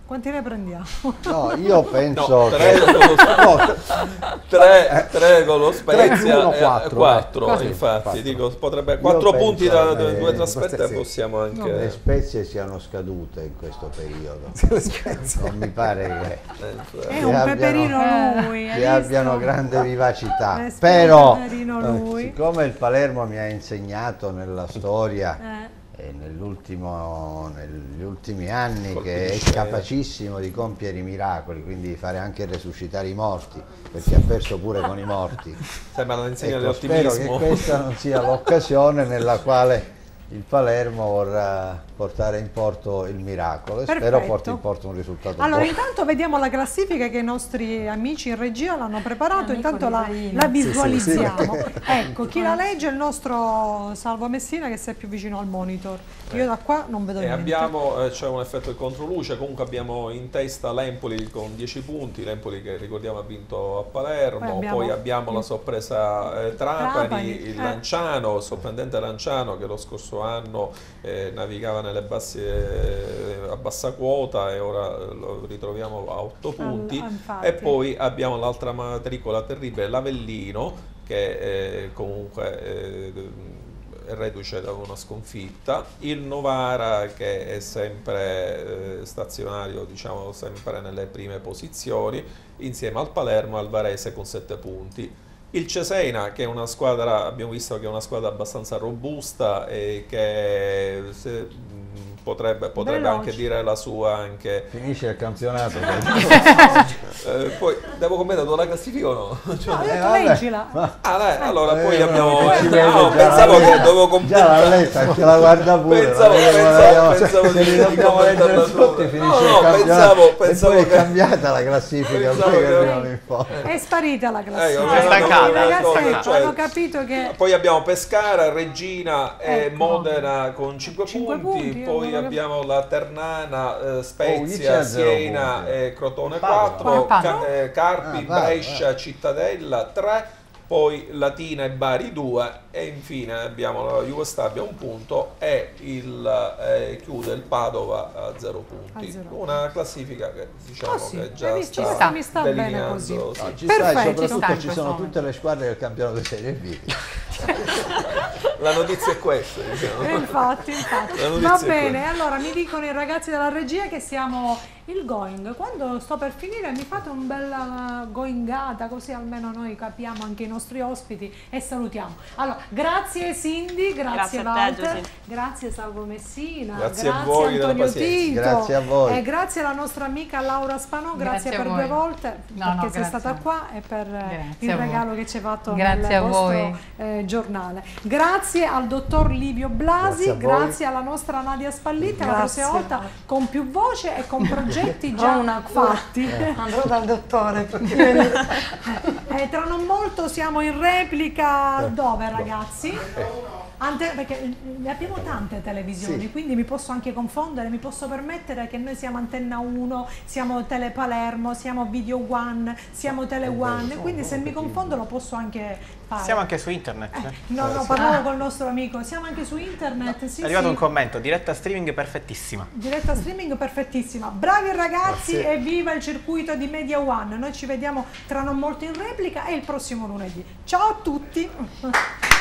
Quanti ne prendiamo? No, io penso No, tre, che... con lo, tre, tre con lo Spezia tre, quattro, quattro, quattro, infatti, quattro. dico, potrebbe quattro penso punti da che- due trasferte sì. possiamo le anche... spezie siano scadute in questo periodo. Non mi pare che, È che un abbiano- peperino lui, hai che visto? abbiano grande vivacità. È Però, un peperino lui. siccome il Palermo mi ha insegnato nella storia Eh. e nell'ultimo- negli ultimi anni Colpi che di è scena. capacissimo di compiere i miracoli, quindi di fare anche resuscitare i morti, perché ha perso pure con i morti. Sembra un'insegna Ecco, spero che dell'ottimismo. questa non sia l'occasione nella quale il Palermo vorrà portare in porto il miracolo e spero Perfetto. porti in porto un risultato Allora, buono. intanto vediamo la classifica che i nostri amici in regia l'hanno preparato, Amico intanto di la, Marina. la visualizziamo. Sì, Ecco, chi la legge è il nostro Salvo Messina che si è più vicino al monitor. Io da qua non vedo E niente. abbiamo, eh, c'è un effetto di controluce, comunque abbiamo in testa l'Empoli con dieci punti, l'Empoli che ricordiamo ha vinto a Palermo, Poi poi abbiamo abbiamo, il- la sorpresa eh, Trapani, Trapani, il eh. Lanciano, il sorprendente Lanciano che lo scorso anno eh, navigava nelle bassi, eh, a bassa quota e ora lo ritroviamo a otto punti. ah, infatti. E poi abbiamo l'altra matricola terribile, l'Avellino, che eh, comunque... Eh, è reduce da una sconfitta, il Novara che è sempre eh, stazionario, diciamo sempre nelle prime posizioni, insieme al Palermo e al Varese con sette punti. Il Cesena, che è una squadra, abbiamo visto che è una squadra abbastanza robusta e che se, mh, potrebbe, potrebbe Veloce. anche dire la sua anche... Finisce il campionato. Eh, poi devo commentare la classifica o no? Cioè, No, io ho Eh, detto vabbè. leggila. ah, dai, allora poi Eh, abbiamo... no, ci vedo no, già pensavo la che letta. dovevo Già la commentare... letta, che la guarda pure. Pensavo, la vediamo, pensavo, la vediamo. pensavo Se di- li di dobbiamo leggere commentarla tutti tu. finisce No, il no, campionato. pensavo- E pensavo poi è che- cambiata la classifica, Pensavo poi che- che arrivano in fondo. È sparita la Eh, classifica. io È stancata, I ragazzi è stancata. Cioè, hanno capito che... Poi abbiamo Pescara, Regina e Ecco. Modena con cinque Cinque punti, punti, io poi non lo- abbiamo la Ternana, eh, Oh, chi Spezia, c'ha zero Siena punti? e Crotone Padova. quattro, Padova. Ca- eh, Carpi, Ah, vai, Brescia, Cittadella tre, poi Latina e Bari due e infine abbiamo la Juve Stabia un punto e il, eh, chiude il Padova a zero punti. A zero. Una classifica che diciamo Oh sì, che già hai visto? sta, Ci sta. Mi sta bene delineando, così. sì. No, ci Perfetto, sta, e ci sta soprattutto in ci questo sono momento. tutte le squadre del campionato di Serie B. La notizia è questa, diciamo. Eh, infatti, infatti. La notizia Va è bene, quella. allora mi dicono i ragazzi della regia che siamo il going. Quando sto per finire mi fate un bella goingata, così almeno noi capiamo anche i nostri ospiti e salutiamo. Allora, grazie Cindy, grazie, Grazie a te, Walter, Giusy. grazie Salvo Messina, Grazie a voi della Antonio pazienza. Tito, Grazie a voi. e grazie alla nostra amica Laura Spanò, grazie, Grazie a per voi. due volte No, perché no, sei grazie. stata qua e per eh, Grazie il a voi. regalo che ci hai fatto Grazie nel a vostro voi. eh, giornale. Grazie al dottor Livio Blasi, Grazie a voi. grazie alla nostra Nadia Spallitta, la Grazie. prossima volta con più voce e con progetti Ho già una cura. fatti. Andrò dal dottore. Eh, tra non molto siamo in replica dove ragazzi? Ante- perché eh, ne abbiamo tante televisioni, Sì. quindi mi posso anche confondere, mi posso permettere che noi siamo Antenna uno, siamo Tele Palermo, siamo Video One, siamo Tele One, quindi se mi confondo lo posso anche fare. Siamo anche su internet. Eh, no, no, parlavo col nostro amico, siamo anche su internet, sì, È arrivato sì. un commento, diretta streaming perfettissima. Diretta streaming perfettissima. Bravi ragazzi, Grazie. e viva il circuito di Media One. Noi ci vediamo tra non molto in replica e il prossimo lunedì. Ciao a tutti!